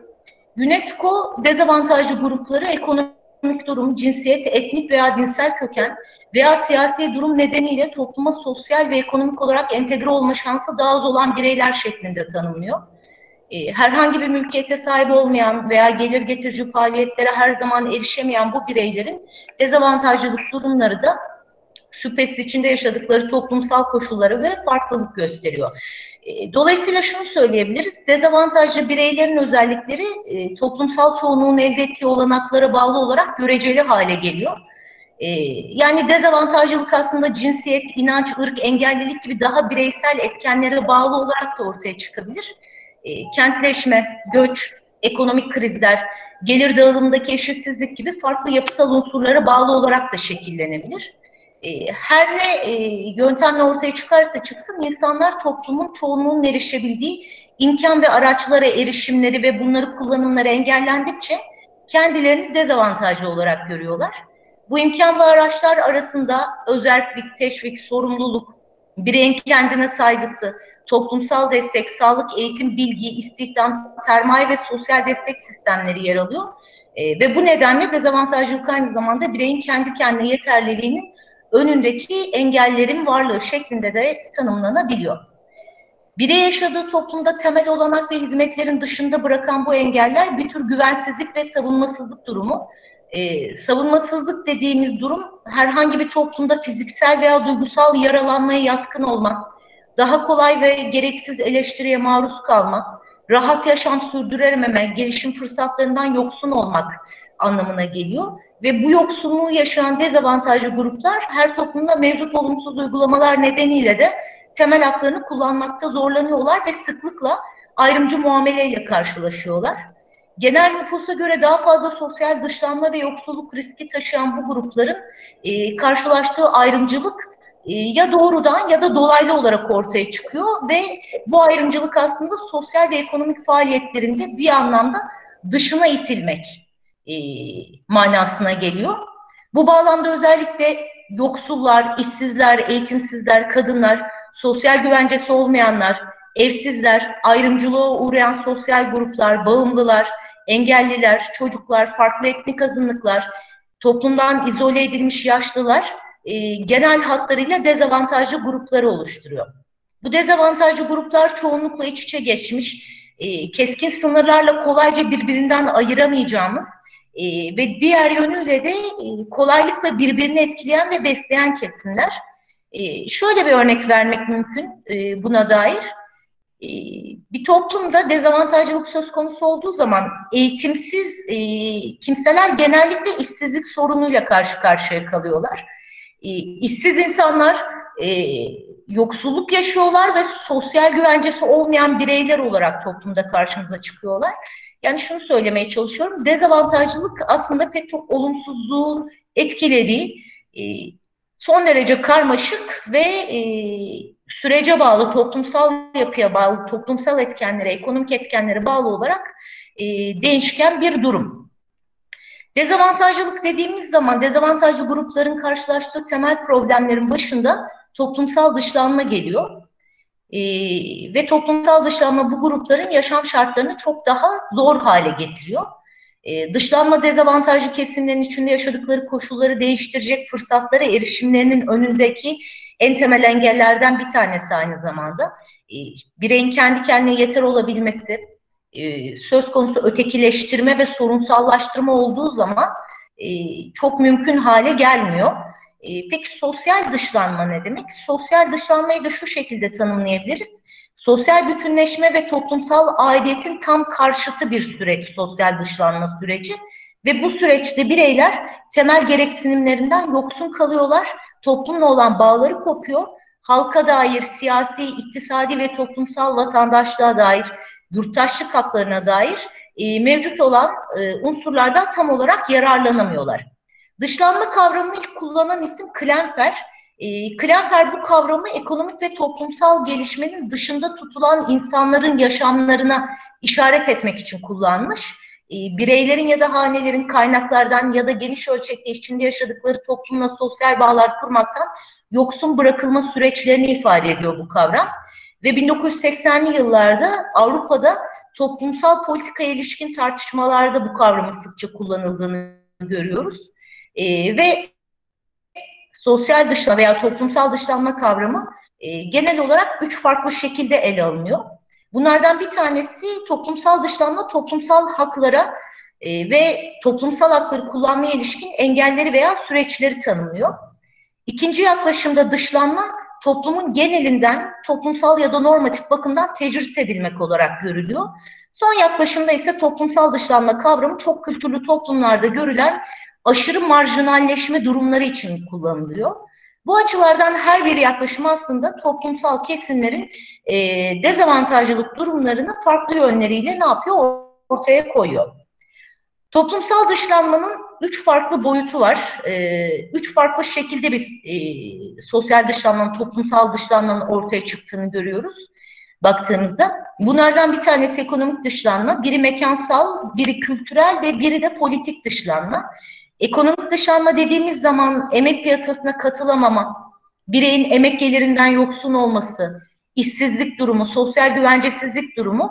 UNESCO, dezavantajlı grupları ekonomik durum, cinsiyet, etnik veya dinsel köken veya siyasi durum nedeniyle topluma sosyal ve ekonomik olarak entegre olma şansı daha az olan bireyler şeklinde tanımlıyor. Herhangi bir mülkiyete sahip olmayan veya gelir getirici faaliyetlere her zaman erişemeyen bu bireylerin dezavantajlılık durumları da şüphesiz içinde yaşadıkları toplumsal koşullara göre farklılık gösteriyor. Dolayısıyla şunu söyleyebiliriz, dezavantajlı bireylerin özellikleri toplumsal çoğunluğun elde ettiği olanaklara bağlı olarak göreceli hale geliyor. Yani dezavantajlılık aslında cinsiyet, inanç, ırk, engellilik gibi daha bireysel etkenlere bağlı olarak da ortaya çıkabilir. Kentleşme, göç, ekonomik krizler, gelir dağılımındaki eşitsizlik gibi farklı yapısal unsurlara bağlı olarak da şekillenebilir. Her ne yöntemle ortaya çıkarsa çıksın, insanlar toplumun çoğunluğunun erişebildiği imkan ve araçlara erişimleri ve bunları kullanımları engellendikçe kendilerini dezavantajlı olarak görüyorlar. Bu imkan ve araçlar arasında özerklik, teşvik, sorumluluk, bireyin kendine saygısı, toplumsal destek, sağlık, eğitim, bilgi, istihdam, sermaye ve sosyal destek sistemleri yer alıyor. Ve bu nedenle dezavantajlılık aynı zamanda bireyin kendi kendine yeterliliğinin önündeki engellerin varlığı şeklinde de tanımlanabiliyor. Birey yaşadığı toplumda temel olanak ve hizmetlerin dışında bırakan bu engeller bir tür güvensizlik ve savunmasızlık durumu. Savunmasızlık dediğimiz durum herhangi bir toplumda fiziksel veya duygusal yaralanmaya yatkın olmak, daha kolay ve gereksiz eleştiriye maruz kalmak, rahat yaşam sürdürememe, gelişim fırsatlarından yoksun olmak anlamına geliyor. Ve bu yoksunluğu yaşayan dezavantajlı gruplar her toplumda mevcut olumsuz uygulamalar nedeniyle de temel haklarını kullanmakta zorlanıyorlar ve sıklıkla ayrımcı muameleyle karşılaşıyorlar. Genel nüfusa göre daha fazla sosyal dışlanma ve yoksulluk riski taşıyan bu grupların karşılaştığı ayrımcılık ya doğrudan ya da dolaylı olarak ortaya çıkıyor ve bu ayrımcılık aslında sosyal ve ekonomik faaliyetlerinde bir anlamda dışına itilmek manasına geliyor. Bu bağlamda özellikle yoksullar, işsizler, eğitimsizler, kadınlar, sosyal güvencesi olmayanlar, evsizler, ayrımcılığa uğrayan sosyal gruplar, bağımlılar, engelliler, çocuklar, farklı etnik azınlıklar, toplumdan izole edilmiş yaşlılar genel hatlarıyla dezavantajlı grupları oluşturuyor. Bu dezavantajlı gruplar çoğunlukla iç içe geçmiş, keskin sınırlarla kolayca birbirinden ayıramayacağımız ve diğer yönüyle de kolaylıkla birbirini etkileyen ve besleyen kesimler. Şöyle bir örnek vermek mümkün buna dair. Bir toplumda dezavantajlılık söz konusu olduğu zaman eğitimsiz kimseler genellikle işsizlik sorunuyla karşı karşıya kalıyorlar. İşsiz insanlar yoksulluk yaşıyorlar ve sosyal güvencesi olmayan bireyler olarak toplumda karşımıza çıkıyorlar. Yani şunu söylemeye çalışıyorum, dezavantajlılık aslında pek çok olumsuzluğun etkilediği son derece karmaşık ve sürece bağlı, toplumsal yapıya bağlı, toplumsal etkenlere, ekonomik etkenlere bağlı olarak değişken bir durum. Dezavantajlılık dediğimiz zaman dezavantajlı grupların karşılaştığı temel problemlerin başında toplumsal dışlanma geliyor. Ve toplumsal dışlanma bu grupların yaşam şartlarını çok daha zor hale getiriyor. Dışlanma dezavantajlı kesimlerin içinde yaşadıkları koşulları değiştirecek fırsatlara erişimlerinin önündeki en temel engellerden bir tanesi aynı zamanda. Bireyin kendi kendine yeter olabilmesi, söz konusu ötekileştirme ve sorunsallaştırma olduğu zaman çok mümkün hale gelmiyor. Peki sosyal dışlanma ne demek? Sosyal dışlanmayı da şu şekilde tanımlayabiliriz. Sosyal bütünleşme ve toplumsal aidiyetin tam karşıtı bir süreç sosyal dışlanma süreci ve bu süreçte bireyler temel gereksinimlerinden yoksun kalıyorlar, toplumla olan bağları kopuyor, halka dair siyasi, iktisadi ve toplumsal vatandaşlığa dair, yurttaşlık haklarına dair mevcut olan unsurlardan tam olarak yararlanamıyorlar. Dışlanma kavramını ilk kullanan isim Klemper. Klemper bu kavramı ekonomik ve toplumsal gelişmenin dışında tutulan insanların yaşamlarına işaret etmek için kullanmış. Bireylerin ya da hanelerin kaynaklardan ya da geniş ölçekte içinde yaşadıkları toplumla sosyal bağlar kurmaktan yoksun bırakılma süreçlerini ifade ediyor bu kavram. Ve 1980'li yıllarda Avrupa'da toplumsal politikaya ilişkin tartışmalarda bu kavramın sıkça kullanıldığını görüyoruz. Ve sosyal dışlanma veya toplumsal dışlanma kavramı genel olarak 3 farklı şekilde ele alınıyor. Bunlardan bir tanesi toplumsal dışlanma, toplumsal haklara ve toplumsal hakları kullanmaya ilişkin engelleri veya süreçleri tanımlıyor. İkinci yaklaşımda dışlanma, toplumun genelinden toplumsal ya da normatif bakımdan tecrit edilmek olarak görülüyor. Son yaklaşımda ise toplumsal dışlanma kavramı çok kültürlü toplumlarda görülen aşırı marjinalleşme durumları için kullanılıyor. Bu açılardan her bir yaklaşım aslında toplumsal kesimlerin dezavantajlılık durumlarını farklı yönleriyle ne yapıyor? Ortaya koyuyor. Toplumsal dışlanmanın 3 farklı boyutu var. 3 farklı şekilde biz sosyal dışlanmanın, toplumsal dışlanmanın ortaya çıktığını görüyoruz baktığımızda. Bunlardan bir tanesi ekonomik dışlanma, biri mekansal, biri kültürel ve biri de politik dışlanma. Ekonomik dışlanma dediğimiz zaman emek piyasasına katılamama, bireyin emek gelirinden yoksun olması, işsizlik durumu, sosyal güvencesizlik durumu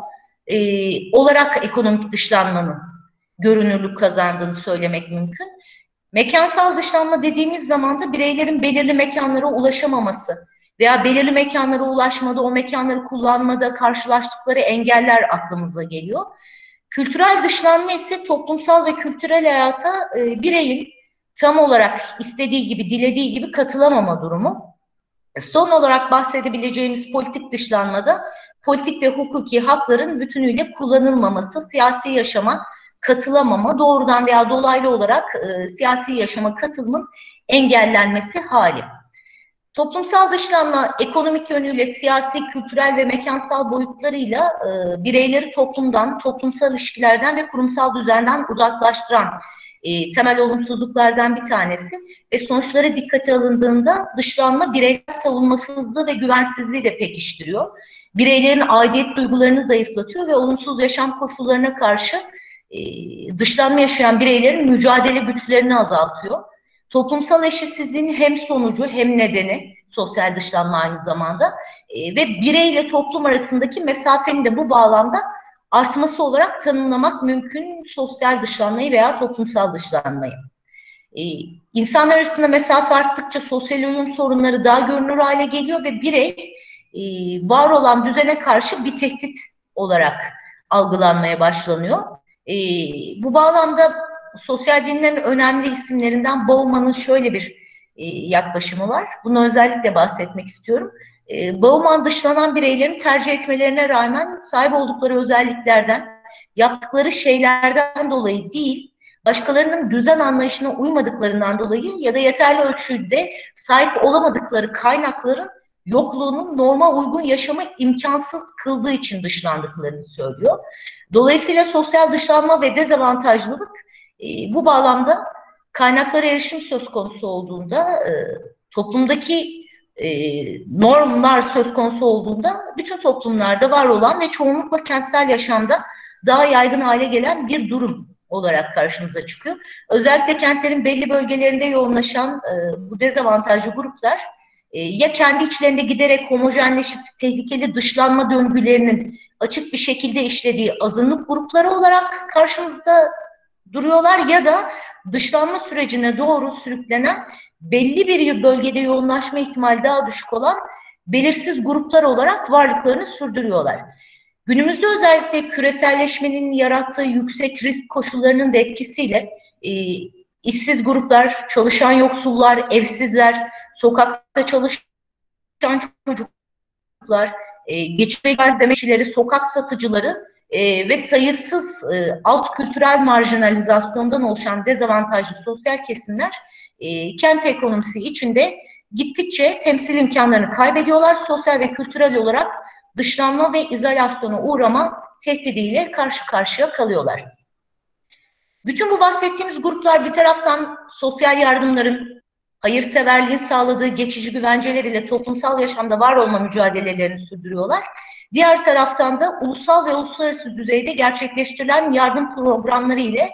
olarak ekonomik dışlanmanın görünürlük kazandığını söylemek mümkün. Mekansal dışlanma dediğimiz zaman da bireylerin belirli mekanlara ulaşamaması veya belirli mekanlara ulaşmada, o mekanları kullanmada karşılaştıkları engeller aklımıza geliyor. Kültürel dışlanma ise toplumsal ve kültürel hayata bireyin tam olarak istediği gibi, dilediği gibi katılamama durumu. Son olarak bahsedebileceğimiz politik dışlanmada politik ve hukuki hakların bütünüyle kullanılmaması, siyasi yaşama katılamama, doğrudan veya dolaylı olarak siyasi yaşama katılımın engellenmesi hali. Toplumsal dışlanma ekonomik yönüyle siyasi, kültürel ve mekansal boyutlarıyla bireyleri toplumdan, toplumsal ilişkilerden ve kurumsal düzenden uzaklaştıran temel olumsuzluklardan bir tanesi ve sonuçları dikkate alındığında dışlanma bireysel savunmasızlığı ve güvensizliği de pekiştiriyor. Bireylerin aidiyet duygularını zayıflatıyor ve olumsuz yaşam koşullarına karşı dışlanma yaşayan bireylerin mücadele güçlerini azaltıyor. Toplumsal eşitsizliğin hem sonucu hem nedeni sosyal dışlanma aynı zamanda ve bireyle toplum arasındaki mesafenin de bu bağlamda artması olarak tanımlamak mümkün sosyal dışlanmayı veya toplumsal dışlanmayı. İnsanlar arasında mesafe arttıkça sosyal uyum sorunları daha görünür hale geliyor ve birey var olan düzene karşı bir tehdit olarak algılanmaya başlanıyor. Bu bağlamda sosyal bilimlerin önemli isimlerinden Bauman'ın şöyle bir yaklaşımı var. Bunu özellikle bahsetmek istiyorum. Bauman dışlanan bireylerin tercih etmelerine rağmen sahip oldukları özelliklerden, yaptıkları şeylerden dolayı değil, başkalarının düzen anlayışına uymadıklarından dolayı ya da yeterli ölçüde sahip olamadıkları kaynakların yokluğunun norma uygun yaşamı imkansız kıldığı için dışlandıklarını söylüyor. Dolayısıyla sosyal dışlanma ve dezavantajlılık bu bağlamda kaynaklara erişim söz konusu olduğunda, toplumdaki normlar söz konusu olduğunda bütün toplumlarda var olan ve çoğunlukla kentsel yaşamda daha yaygın hale gelen bir durum olarak karşımıza çıkıyor. Özellikle kentlerin belli bölgelerinde yoğunlaşan bu dezavantajlı gruplar ya kendi içlerinde giderek homojenleşip tehlikeli dışlanma döngülerinin açık bir şekilde işlediği azınlık grupları olarak karşımızda duruyorlar ya da dışlanma sürecine doğru sürüklenen belli bir bölgede yoğunlaşma ihtimali daha düşük olan belirsiz gruplar olarak varlıklarını sürdürüyorlar. Günümüzde özellikle küreselleşmenin yarattığı yüksek risk koşullarının da etkisiyle işsiz gruplar, çalışan yoksullar, evsizler, sokakta çalışan çocuklar, geçime malzeme işçileri, sokak satıcıları ve sayısız alt kültürel marjinalizasyondan oluşan dezavantajlı sosyal kesimler kent ekonomisi içinde gittikçe temsil imkanlarını kaybediyorlar. Sosyal ve kültürel olarak dışlanma ve izolasyona uğrama tehdidiyle karşı karşıya kalıyorlar. Bütün bu bahsettiğimiz gruplar bir taraftan sosyal yardımların, hayırseverliğin sağladığı geçici güvenceler ile toplumsal yaşamda var olma mücadelelerini sürdürüyorlar. Diğer taraftan da ulusal ve uluslararası düzeyde gerçekleştirilen yardım programları ile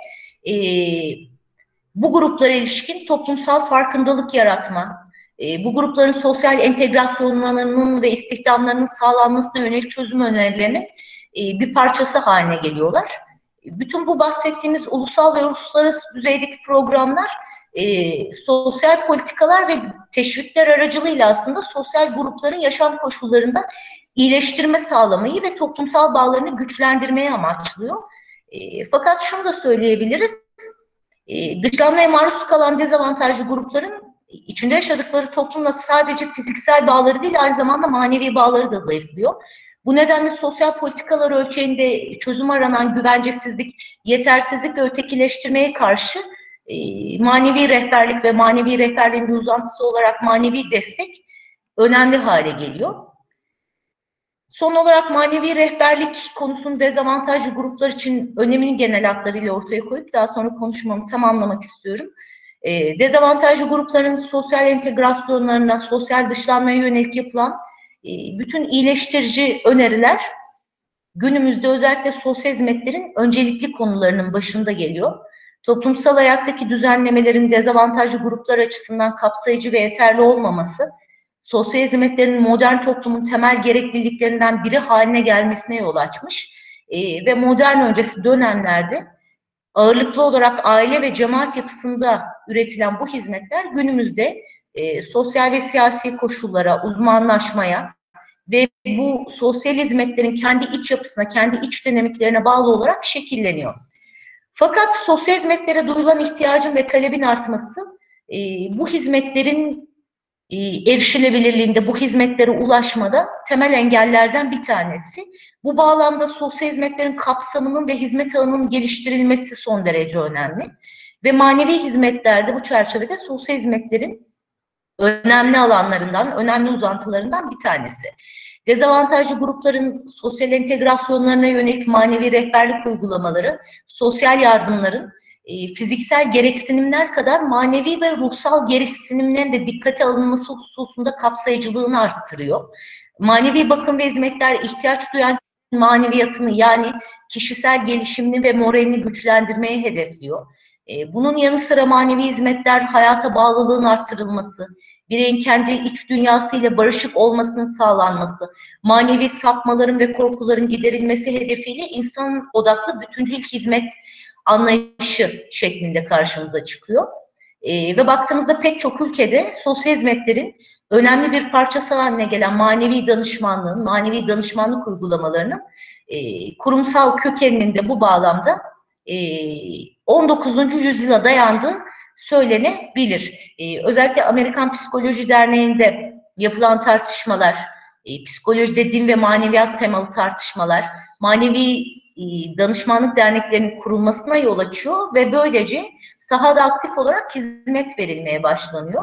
bu gruplara ilişkin toplumsal farkındalık yaratma, bu grupların sosyal entegrasyonlarının ve istihdamlarının sağlanmasına yönelik çözüm önerilerinin bir parçası haline geliyorlar. Bütün bu bahsettiğimiz ulusal ve uluslararası düzeydeki programlar sosyal politikalar ve teşvikler aracılığıyla aslında sosyal grupların yaşam koşullarında iyileştirme sağlamayı ve toplumsal bağlarını güçlendirmeyi amaçlıyor. Fakat şunu da söyleyebiliriz, dışlanmaya maruz kalan dezavantajlı grupların içinde yaşadıkları toplumla sadece fiziksel bağları değil, aynı zamanda manevi bağları da zayıflıyor. Bu nedenle sosyal politikalar ölçeğinde çözüm aranan güvencesizlik, yetersizlik ve ötekileştirmeye karşı manevi rehberlik ve manevi rehberliğin bir uzantısı olarak manevi destek önemli hale geliyor. Son olarak manevi rehberlik konusunu dezavantajlı gruplar için önemini genel hatlarıyla ortaya koyup daha sonra konuşmamı tamamlamak istiyorum. Dezavantajlı grupların sosyal entegrasyonlarına, sosyal dışlanmaya yönelik yapılan bütün iyileştirici öneriler günümüzde özellikle sosyal hizmetlerin öncelikli konularının başında geliyor. Toplumsal hayattaki düzenlemelerin dezavantajlı gruplar açısından kapsayıcı ve yeterli olmaması, sosyal hizmetlerin modern toplumun temel gerekliliklerinden biri haline gelmesine yol açmış ve modern öncesi dönemlerde ağırlıklı olarak aile ve cemaat yapısında üretilen bu hizmetler günümüzde sosyal ve siyasi koşullara, uzmanlaşmaya ve bu sosyal hizmetlerin kendi iç yapısına, kendi iç dinamiklerine bağlı olarak şekilleniyor. Fakat sosyal hizmetlere duyulan ihtiyacın ve talebin artması bu hizmetlerin erişilebilirliğinde, bu hizmetlere ulaşmada temel engellerden bir tanesi. Bu bağlamda sosyal hizmetlerin kapsamının ve hizmet ağının geliştirilmesi son derece önemli. Ve manevi hizmetlerde bu çerçevede sosyal hizmetlerin önemli alanlarından, önemli uzantılarından bir tanesi. Dezavantajlı grupların sosyal entegrasyonlarına yönelik manevi rehberlik uygulamaları, sosyal yardımların fiziksel gereksinimler kadar manevi ve ruhsal gereksinimlerin de dikkate alınması hususunda kapsayıcılığını arttırıyor. Manevi bakım ve hizmetler ihtiyaç duyan maneviyatını, yani kişisel gelişimini ve moralini güçlendirmeye hedefliyor. Bunun yanı sıra manevi hizmetler hayata bağlılığın arttırılması, bireyin kendi iç dünyasıyla barışık olmasının sağlanması, manevi sapmaların ve korkuların giderilmesi hedefiyle insan odaklı bütüncül hizmet anlayışı şeklinde karşımıza çıkıyor. Ve baktığımızda pek çok ülkede sosyal hizmetlerin önemli bir parçası haline gelen manevi danışmanlığın, manevi danışmanlık uygulamalarının kurumsal kökeninin de bu bağlamda 19. yüzyıla dayandığı söylenebilir. Özellikle Amerikan Psikoloji Derneği'nde yapılan tartışmalar, psikolojide din ve maneviyat temalı tartışmalar, manevi danışmanlık derneklerinin kurulmasına yol açıyor ve böylece sahada aktif olarak hizmet verilmeye başlanıyor.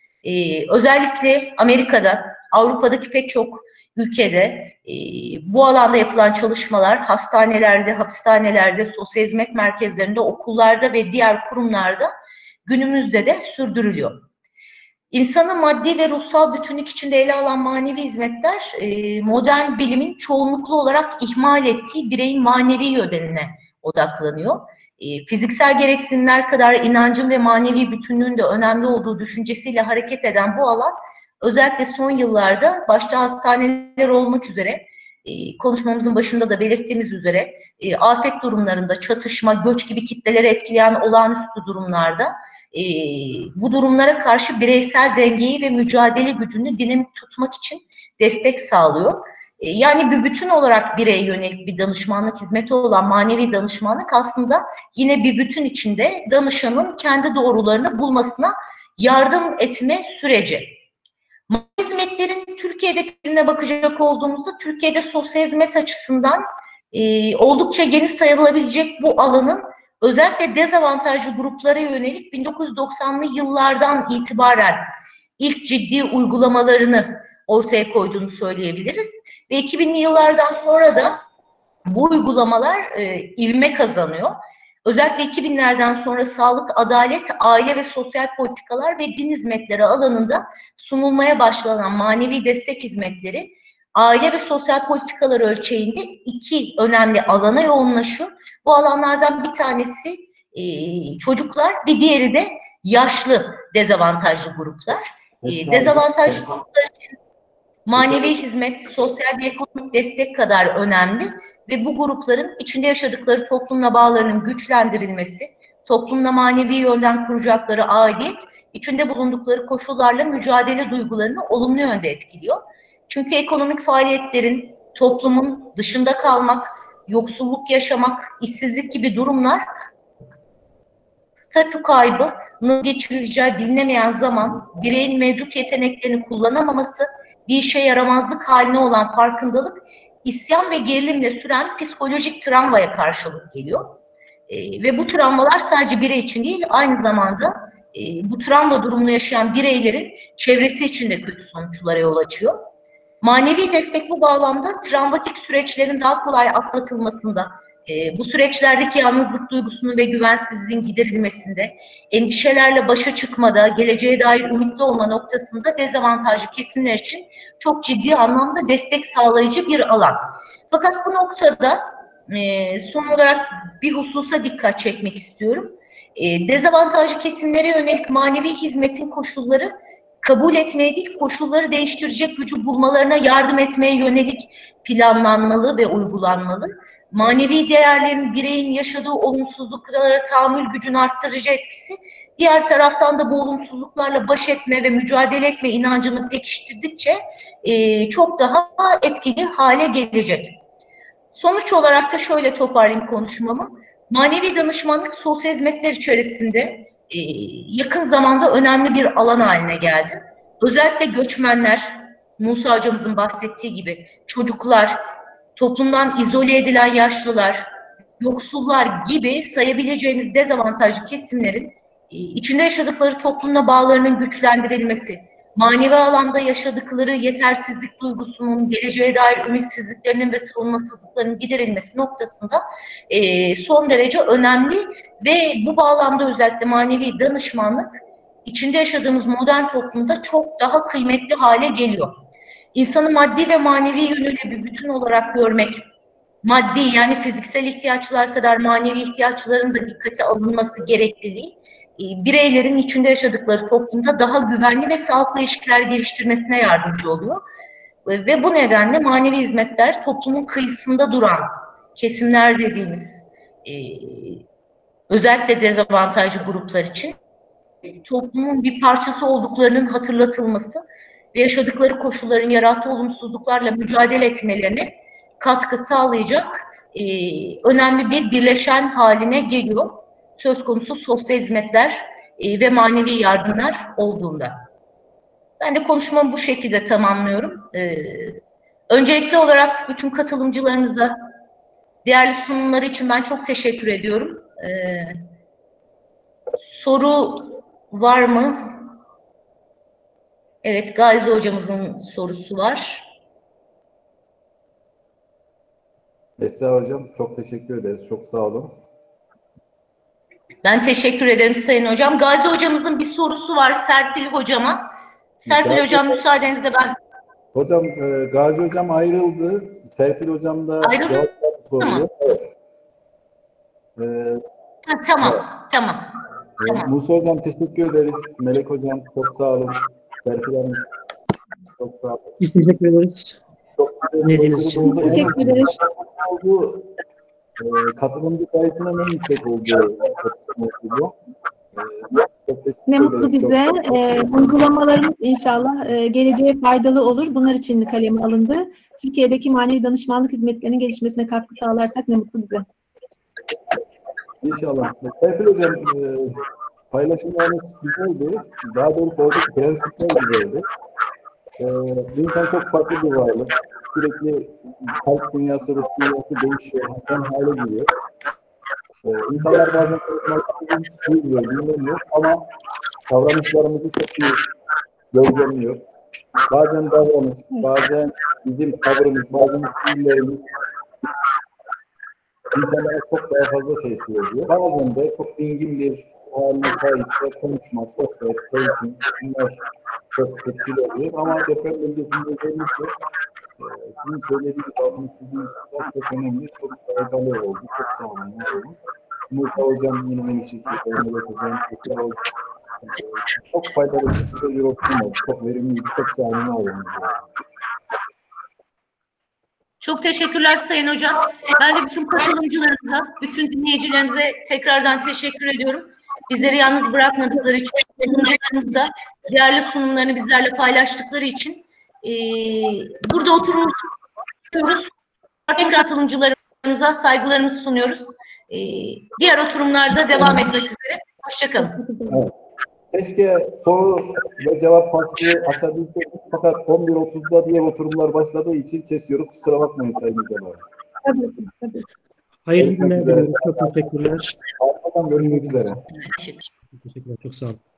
Özellikle Amerika'da, Avrupa'daki pek çok ülkede bu alanda yapılan çalışmalar hastanelerde, hapishanelerde, sosyal hizmet merkezlerinde, okullarda ve diğer kurumlarda günümüzde de sürdürülüyor. İnsanı maddi ve ruhsal bütünlük içinde ele alan manevi hizmetler, modern bilimin çoğunluklu olarak ihmal ettiği bireyin manevi yönlerine odaklanıyor. Fiziksel gereksinimler kadar inancın ve manevi bütünlüğün de önemli olduğu düşüncesiyle hareket eden bu alan, özellikle son yıllarda başta hastaneler olmak üzere, konuşmamızın başında da belirttiğimiz üzere, afet durumlarında, çatışma, göç gibi kitleleri etkileyen olağanüstü durumlarda, bu durumlara karşı bireysel dengeyi ve mücadele gücünü dinamik tutmak için destek sağlıyor. Yani bir bütün olarak bireye yönelik bir danışmanlık hizmeti olan manevi danışmanlık aslında yine bir bütün içinde danışanın kendi doğrularını bulmasına yardım etme süreci. Manevi hizmetlerin Türkiye'dekilerine bakacak olduğumuzda Türkiye'de sosyal hizmet açısından oldukça geniş sayılabilecek bu alanın özellikle dezavantajlı gruplara yönelik 1990'lı yıllardan itibaren ilk ciddi uygulamalarını ortaya koyduğunu söyleyebiliriz. Ve 2000'li yıllardan sonra da bu uygulamalar ivme kazanıyor. Özellikle 2000'lerden sonra sağlık, adalet, aile ve sosyal politikalar ve din hizmetleri alanında sunulmaya başlanan manevi destek hizmetleri aile ve sosyal politikalar ölçeğinde iki önemli alana yoğunlaşıyor. Bu alanlardan bir tanesi çocuklar, bir diğeri de yaşlı dezavantajlı gruplar. Dezavantajlı gruplar için manevi hizmet, sosyal ve ekonomik destek kadar önemli ve bu grupların içinde yaşadıkları toplumla bağlarının güçlendirilmesi, toplumla manevi yönden kuracakları aidiyet, içinde bulundukları koşullarla mücadele duygularını olumlu yönde etkiliyor. Çünkü ekonomik faaliyetlerin, toplumun dışında kalmak, yoksulluk yaşamak, işsizlik gibi durumlar statü kaybının geçirileceği bilinemeyen zaman, bireyin mevcut yeteneklerini kullanamaması, bir işe yaramazlık haline olan farkındalık, isyan ve gerilimle süren psikolojik travmaya karşılık geliyor. Ve bu travmalar sadece birey için değil, aynı zamanda bu travma durumunu yaşayan bireylerin çevresi için de kötü sonuçlara yol açıyor. Manevi destek bu bağlamda travmatik süreçlerin daha kolay atlatılmasında, bu süreçlerdeki yalnızlık duygusunun ve güvensizliğin giderilmesinde, endişelerle başa çıkmada, geleceğe dair umutlu olma noktasında dezavantajlı kesimler için çok ciddi anlamda destek sağlayıcı bir alan. Fakat bu noktada son olarak bir hususa dikkat çekmek istiyorum. Dezavantajlı kesimlere yönelik manevi hizmetin koşulları kabul etmeye değil, koşulları değiştirecek gücü bulmalarına yardım etmeye yönelik planlanmalı ve uygulanmalı. Manevi değerlerin bireyin yaşadığı olumsuzluklara tahammül gücünü arttırıcı etkisi, diğer taraftan da bu olumsuzluklarla baş etme ve mücadele etme inancını pekiştirdikçe çok daha etkili hale gelecek. Sonuç olarak da şöyle toparlayayım konuşmamı. Manevi danışmanlık sosyal hizmetler içerisinde yakın zamanda önemli bir alan haline geldi. Özellikle göçmenler, Musa hocamızın bahsettiği gibi çocuklar, toplumdan izole edilen yaşlılar, yoksullar gibi sayabileceğimiz dezavantajlı kesimlerin içinde yaşadıkları toplumla bağlarının güçlendirilmesi, manevi alanda yaşadıkları yetersizlik duygusunun, geleceğe dair ümitsizliklerinin ve savunmasızlıklarının giderilmesi noktasında son derece önemli ve bu bağlamda özellikle manevi danışmanlık içinde yaşadığımız modern toplumda çok daha kıymetli hale geliyor. İnsanı maddi ve manevi yönüyle bir bütün olarak görmek, maddi yani fiziksel ihtiyaçlar kadar manevi ihtiyaçların da dikkate alınması gerekliliği, bireylerin içinde yaşadıkları toplumda daha güvenli ve sağlıklı ilişkiler geliştirmesine yardımcı oluyor. Ve bu nedenle manevi hizmetler toplumun kıyısında duran kesimler dediğimiz özellikle dezavantajlı gruplar için toplumun bir parçası olduklarının hatırlatılması ve yaşadıkları koşulların yarattığı olumsuzluklarla mücadele etmelerine katkı sağlayacak önemli bir birleşen haline geliyor. Söz konusu sosyal hizmetler ve manevi yardımlar olduğunda. Ben de konuşmamı bu şekilde tamamlıyorum. Öncelikli olarak bütün katılımcılarımıza değerli sunumları için ben çok teşekkür ediyorum. Soru var mı? Evet, Gazi hocamızın sorusu var. Esra hocam çok teşekkür ederiz. Çok sağ olun. Ben teşekkür ederim Sayın Hocam. Gazi hocamızın bir sorusu var Serpil hocama. Serpil hocam müsaadenizle ben... Hocam Gazi hocam ayrıldı. Serpil hocam da Ayrıldı soruyor. Evet. Tamam. Musa hocam teşekkür ederiz. Melek hocam çok sağ olun. Serpil hanım çok sağ olun. Biz teşekkür ederiz. Dinlediğiniz için. Teşekkür ederiz. Katılımcı sayısının en yüksek olduğu bu. Ne mutlu bize. Uygulamalarımız inşallah geleceğe faydalı olur. Bunlar için kaleme alındı. Türkiye'deki manevi danışmanlık hizmetlerinin gelişmesine katkı sağlarsak ne mutlu bize. İnşallah. Serpil hocam paylaşımlarınız güzeldi. Daha doğrusu oradaki prensipler güzeldi. İnsan çok farklı bir varlık. Sürekli kalp dünyası, ruh dünyası değişiyor. Hakan hale geliyor. İnsanlar bazen konuşmalarımızı duyuyor, dinlemiyor ama davranışlarımızı çok iyi gözlemliyor. Bazen davranış, bazen bizim tavrımız, bazen fiillerimiz insanlara çok daha fazla tesir ediyor. Bazen de çok dingin bir haline sahip, konuşma, sohbet, eğitim, bunlar çok etkili oluyor. Ama deprem bölgesinde özellikle sizin söylediğiniz altını çizdiğiniz çok önemli, çok faydalı oldu. Çok sağ olun. Musa hocam yine aynı şekilde, Melek hocam, çok faydalı bir yorum oldu. Çok verimli, çok sağ olun. Çok teşekkürler Sayın Hocam. Ben de bütün katılımcılarımıza, bütün dinleyicilerimize tekrardan teşekkür ediyorum. Bizleri yalnız bırakmadıkları için, katılımcılarımız da değerli sunumlarını bizlerle paylaştıkları için burada oturmuş sunuyoruz. Tekrar katılımcılarımıza saygılarımızı sunuyoruz. Diğer oturumlarda devam etmek üzere. Hoşçakalın. Evet. Keşke soru ve cevap faslı açabilsek, fakat 11.30'da diğer oturumlar başladığı için kesiyoruz. Kusura bakmayın Sayın Hocam. Hayırlı Görüşmek günler üzere. diliyorum. Çok teşekkürler. Arkadan görüşmek üzere. Teşekkür. Teşekkürler. Çok sağ olun.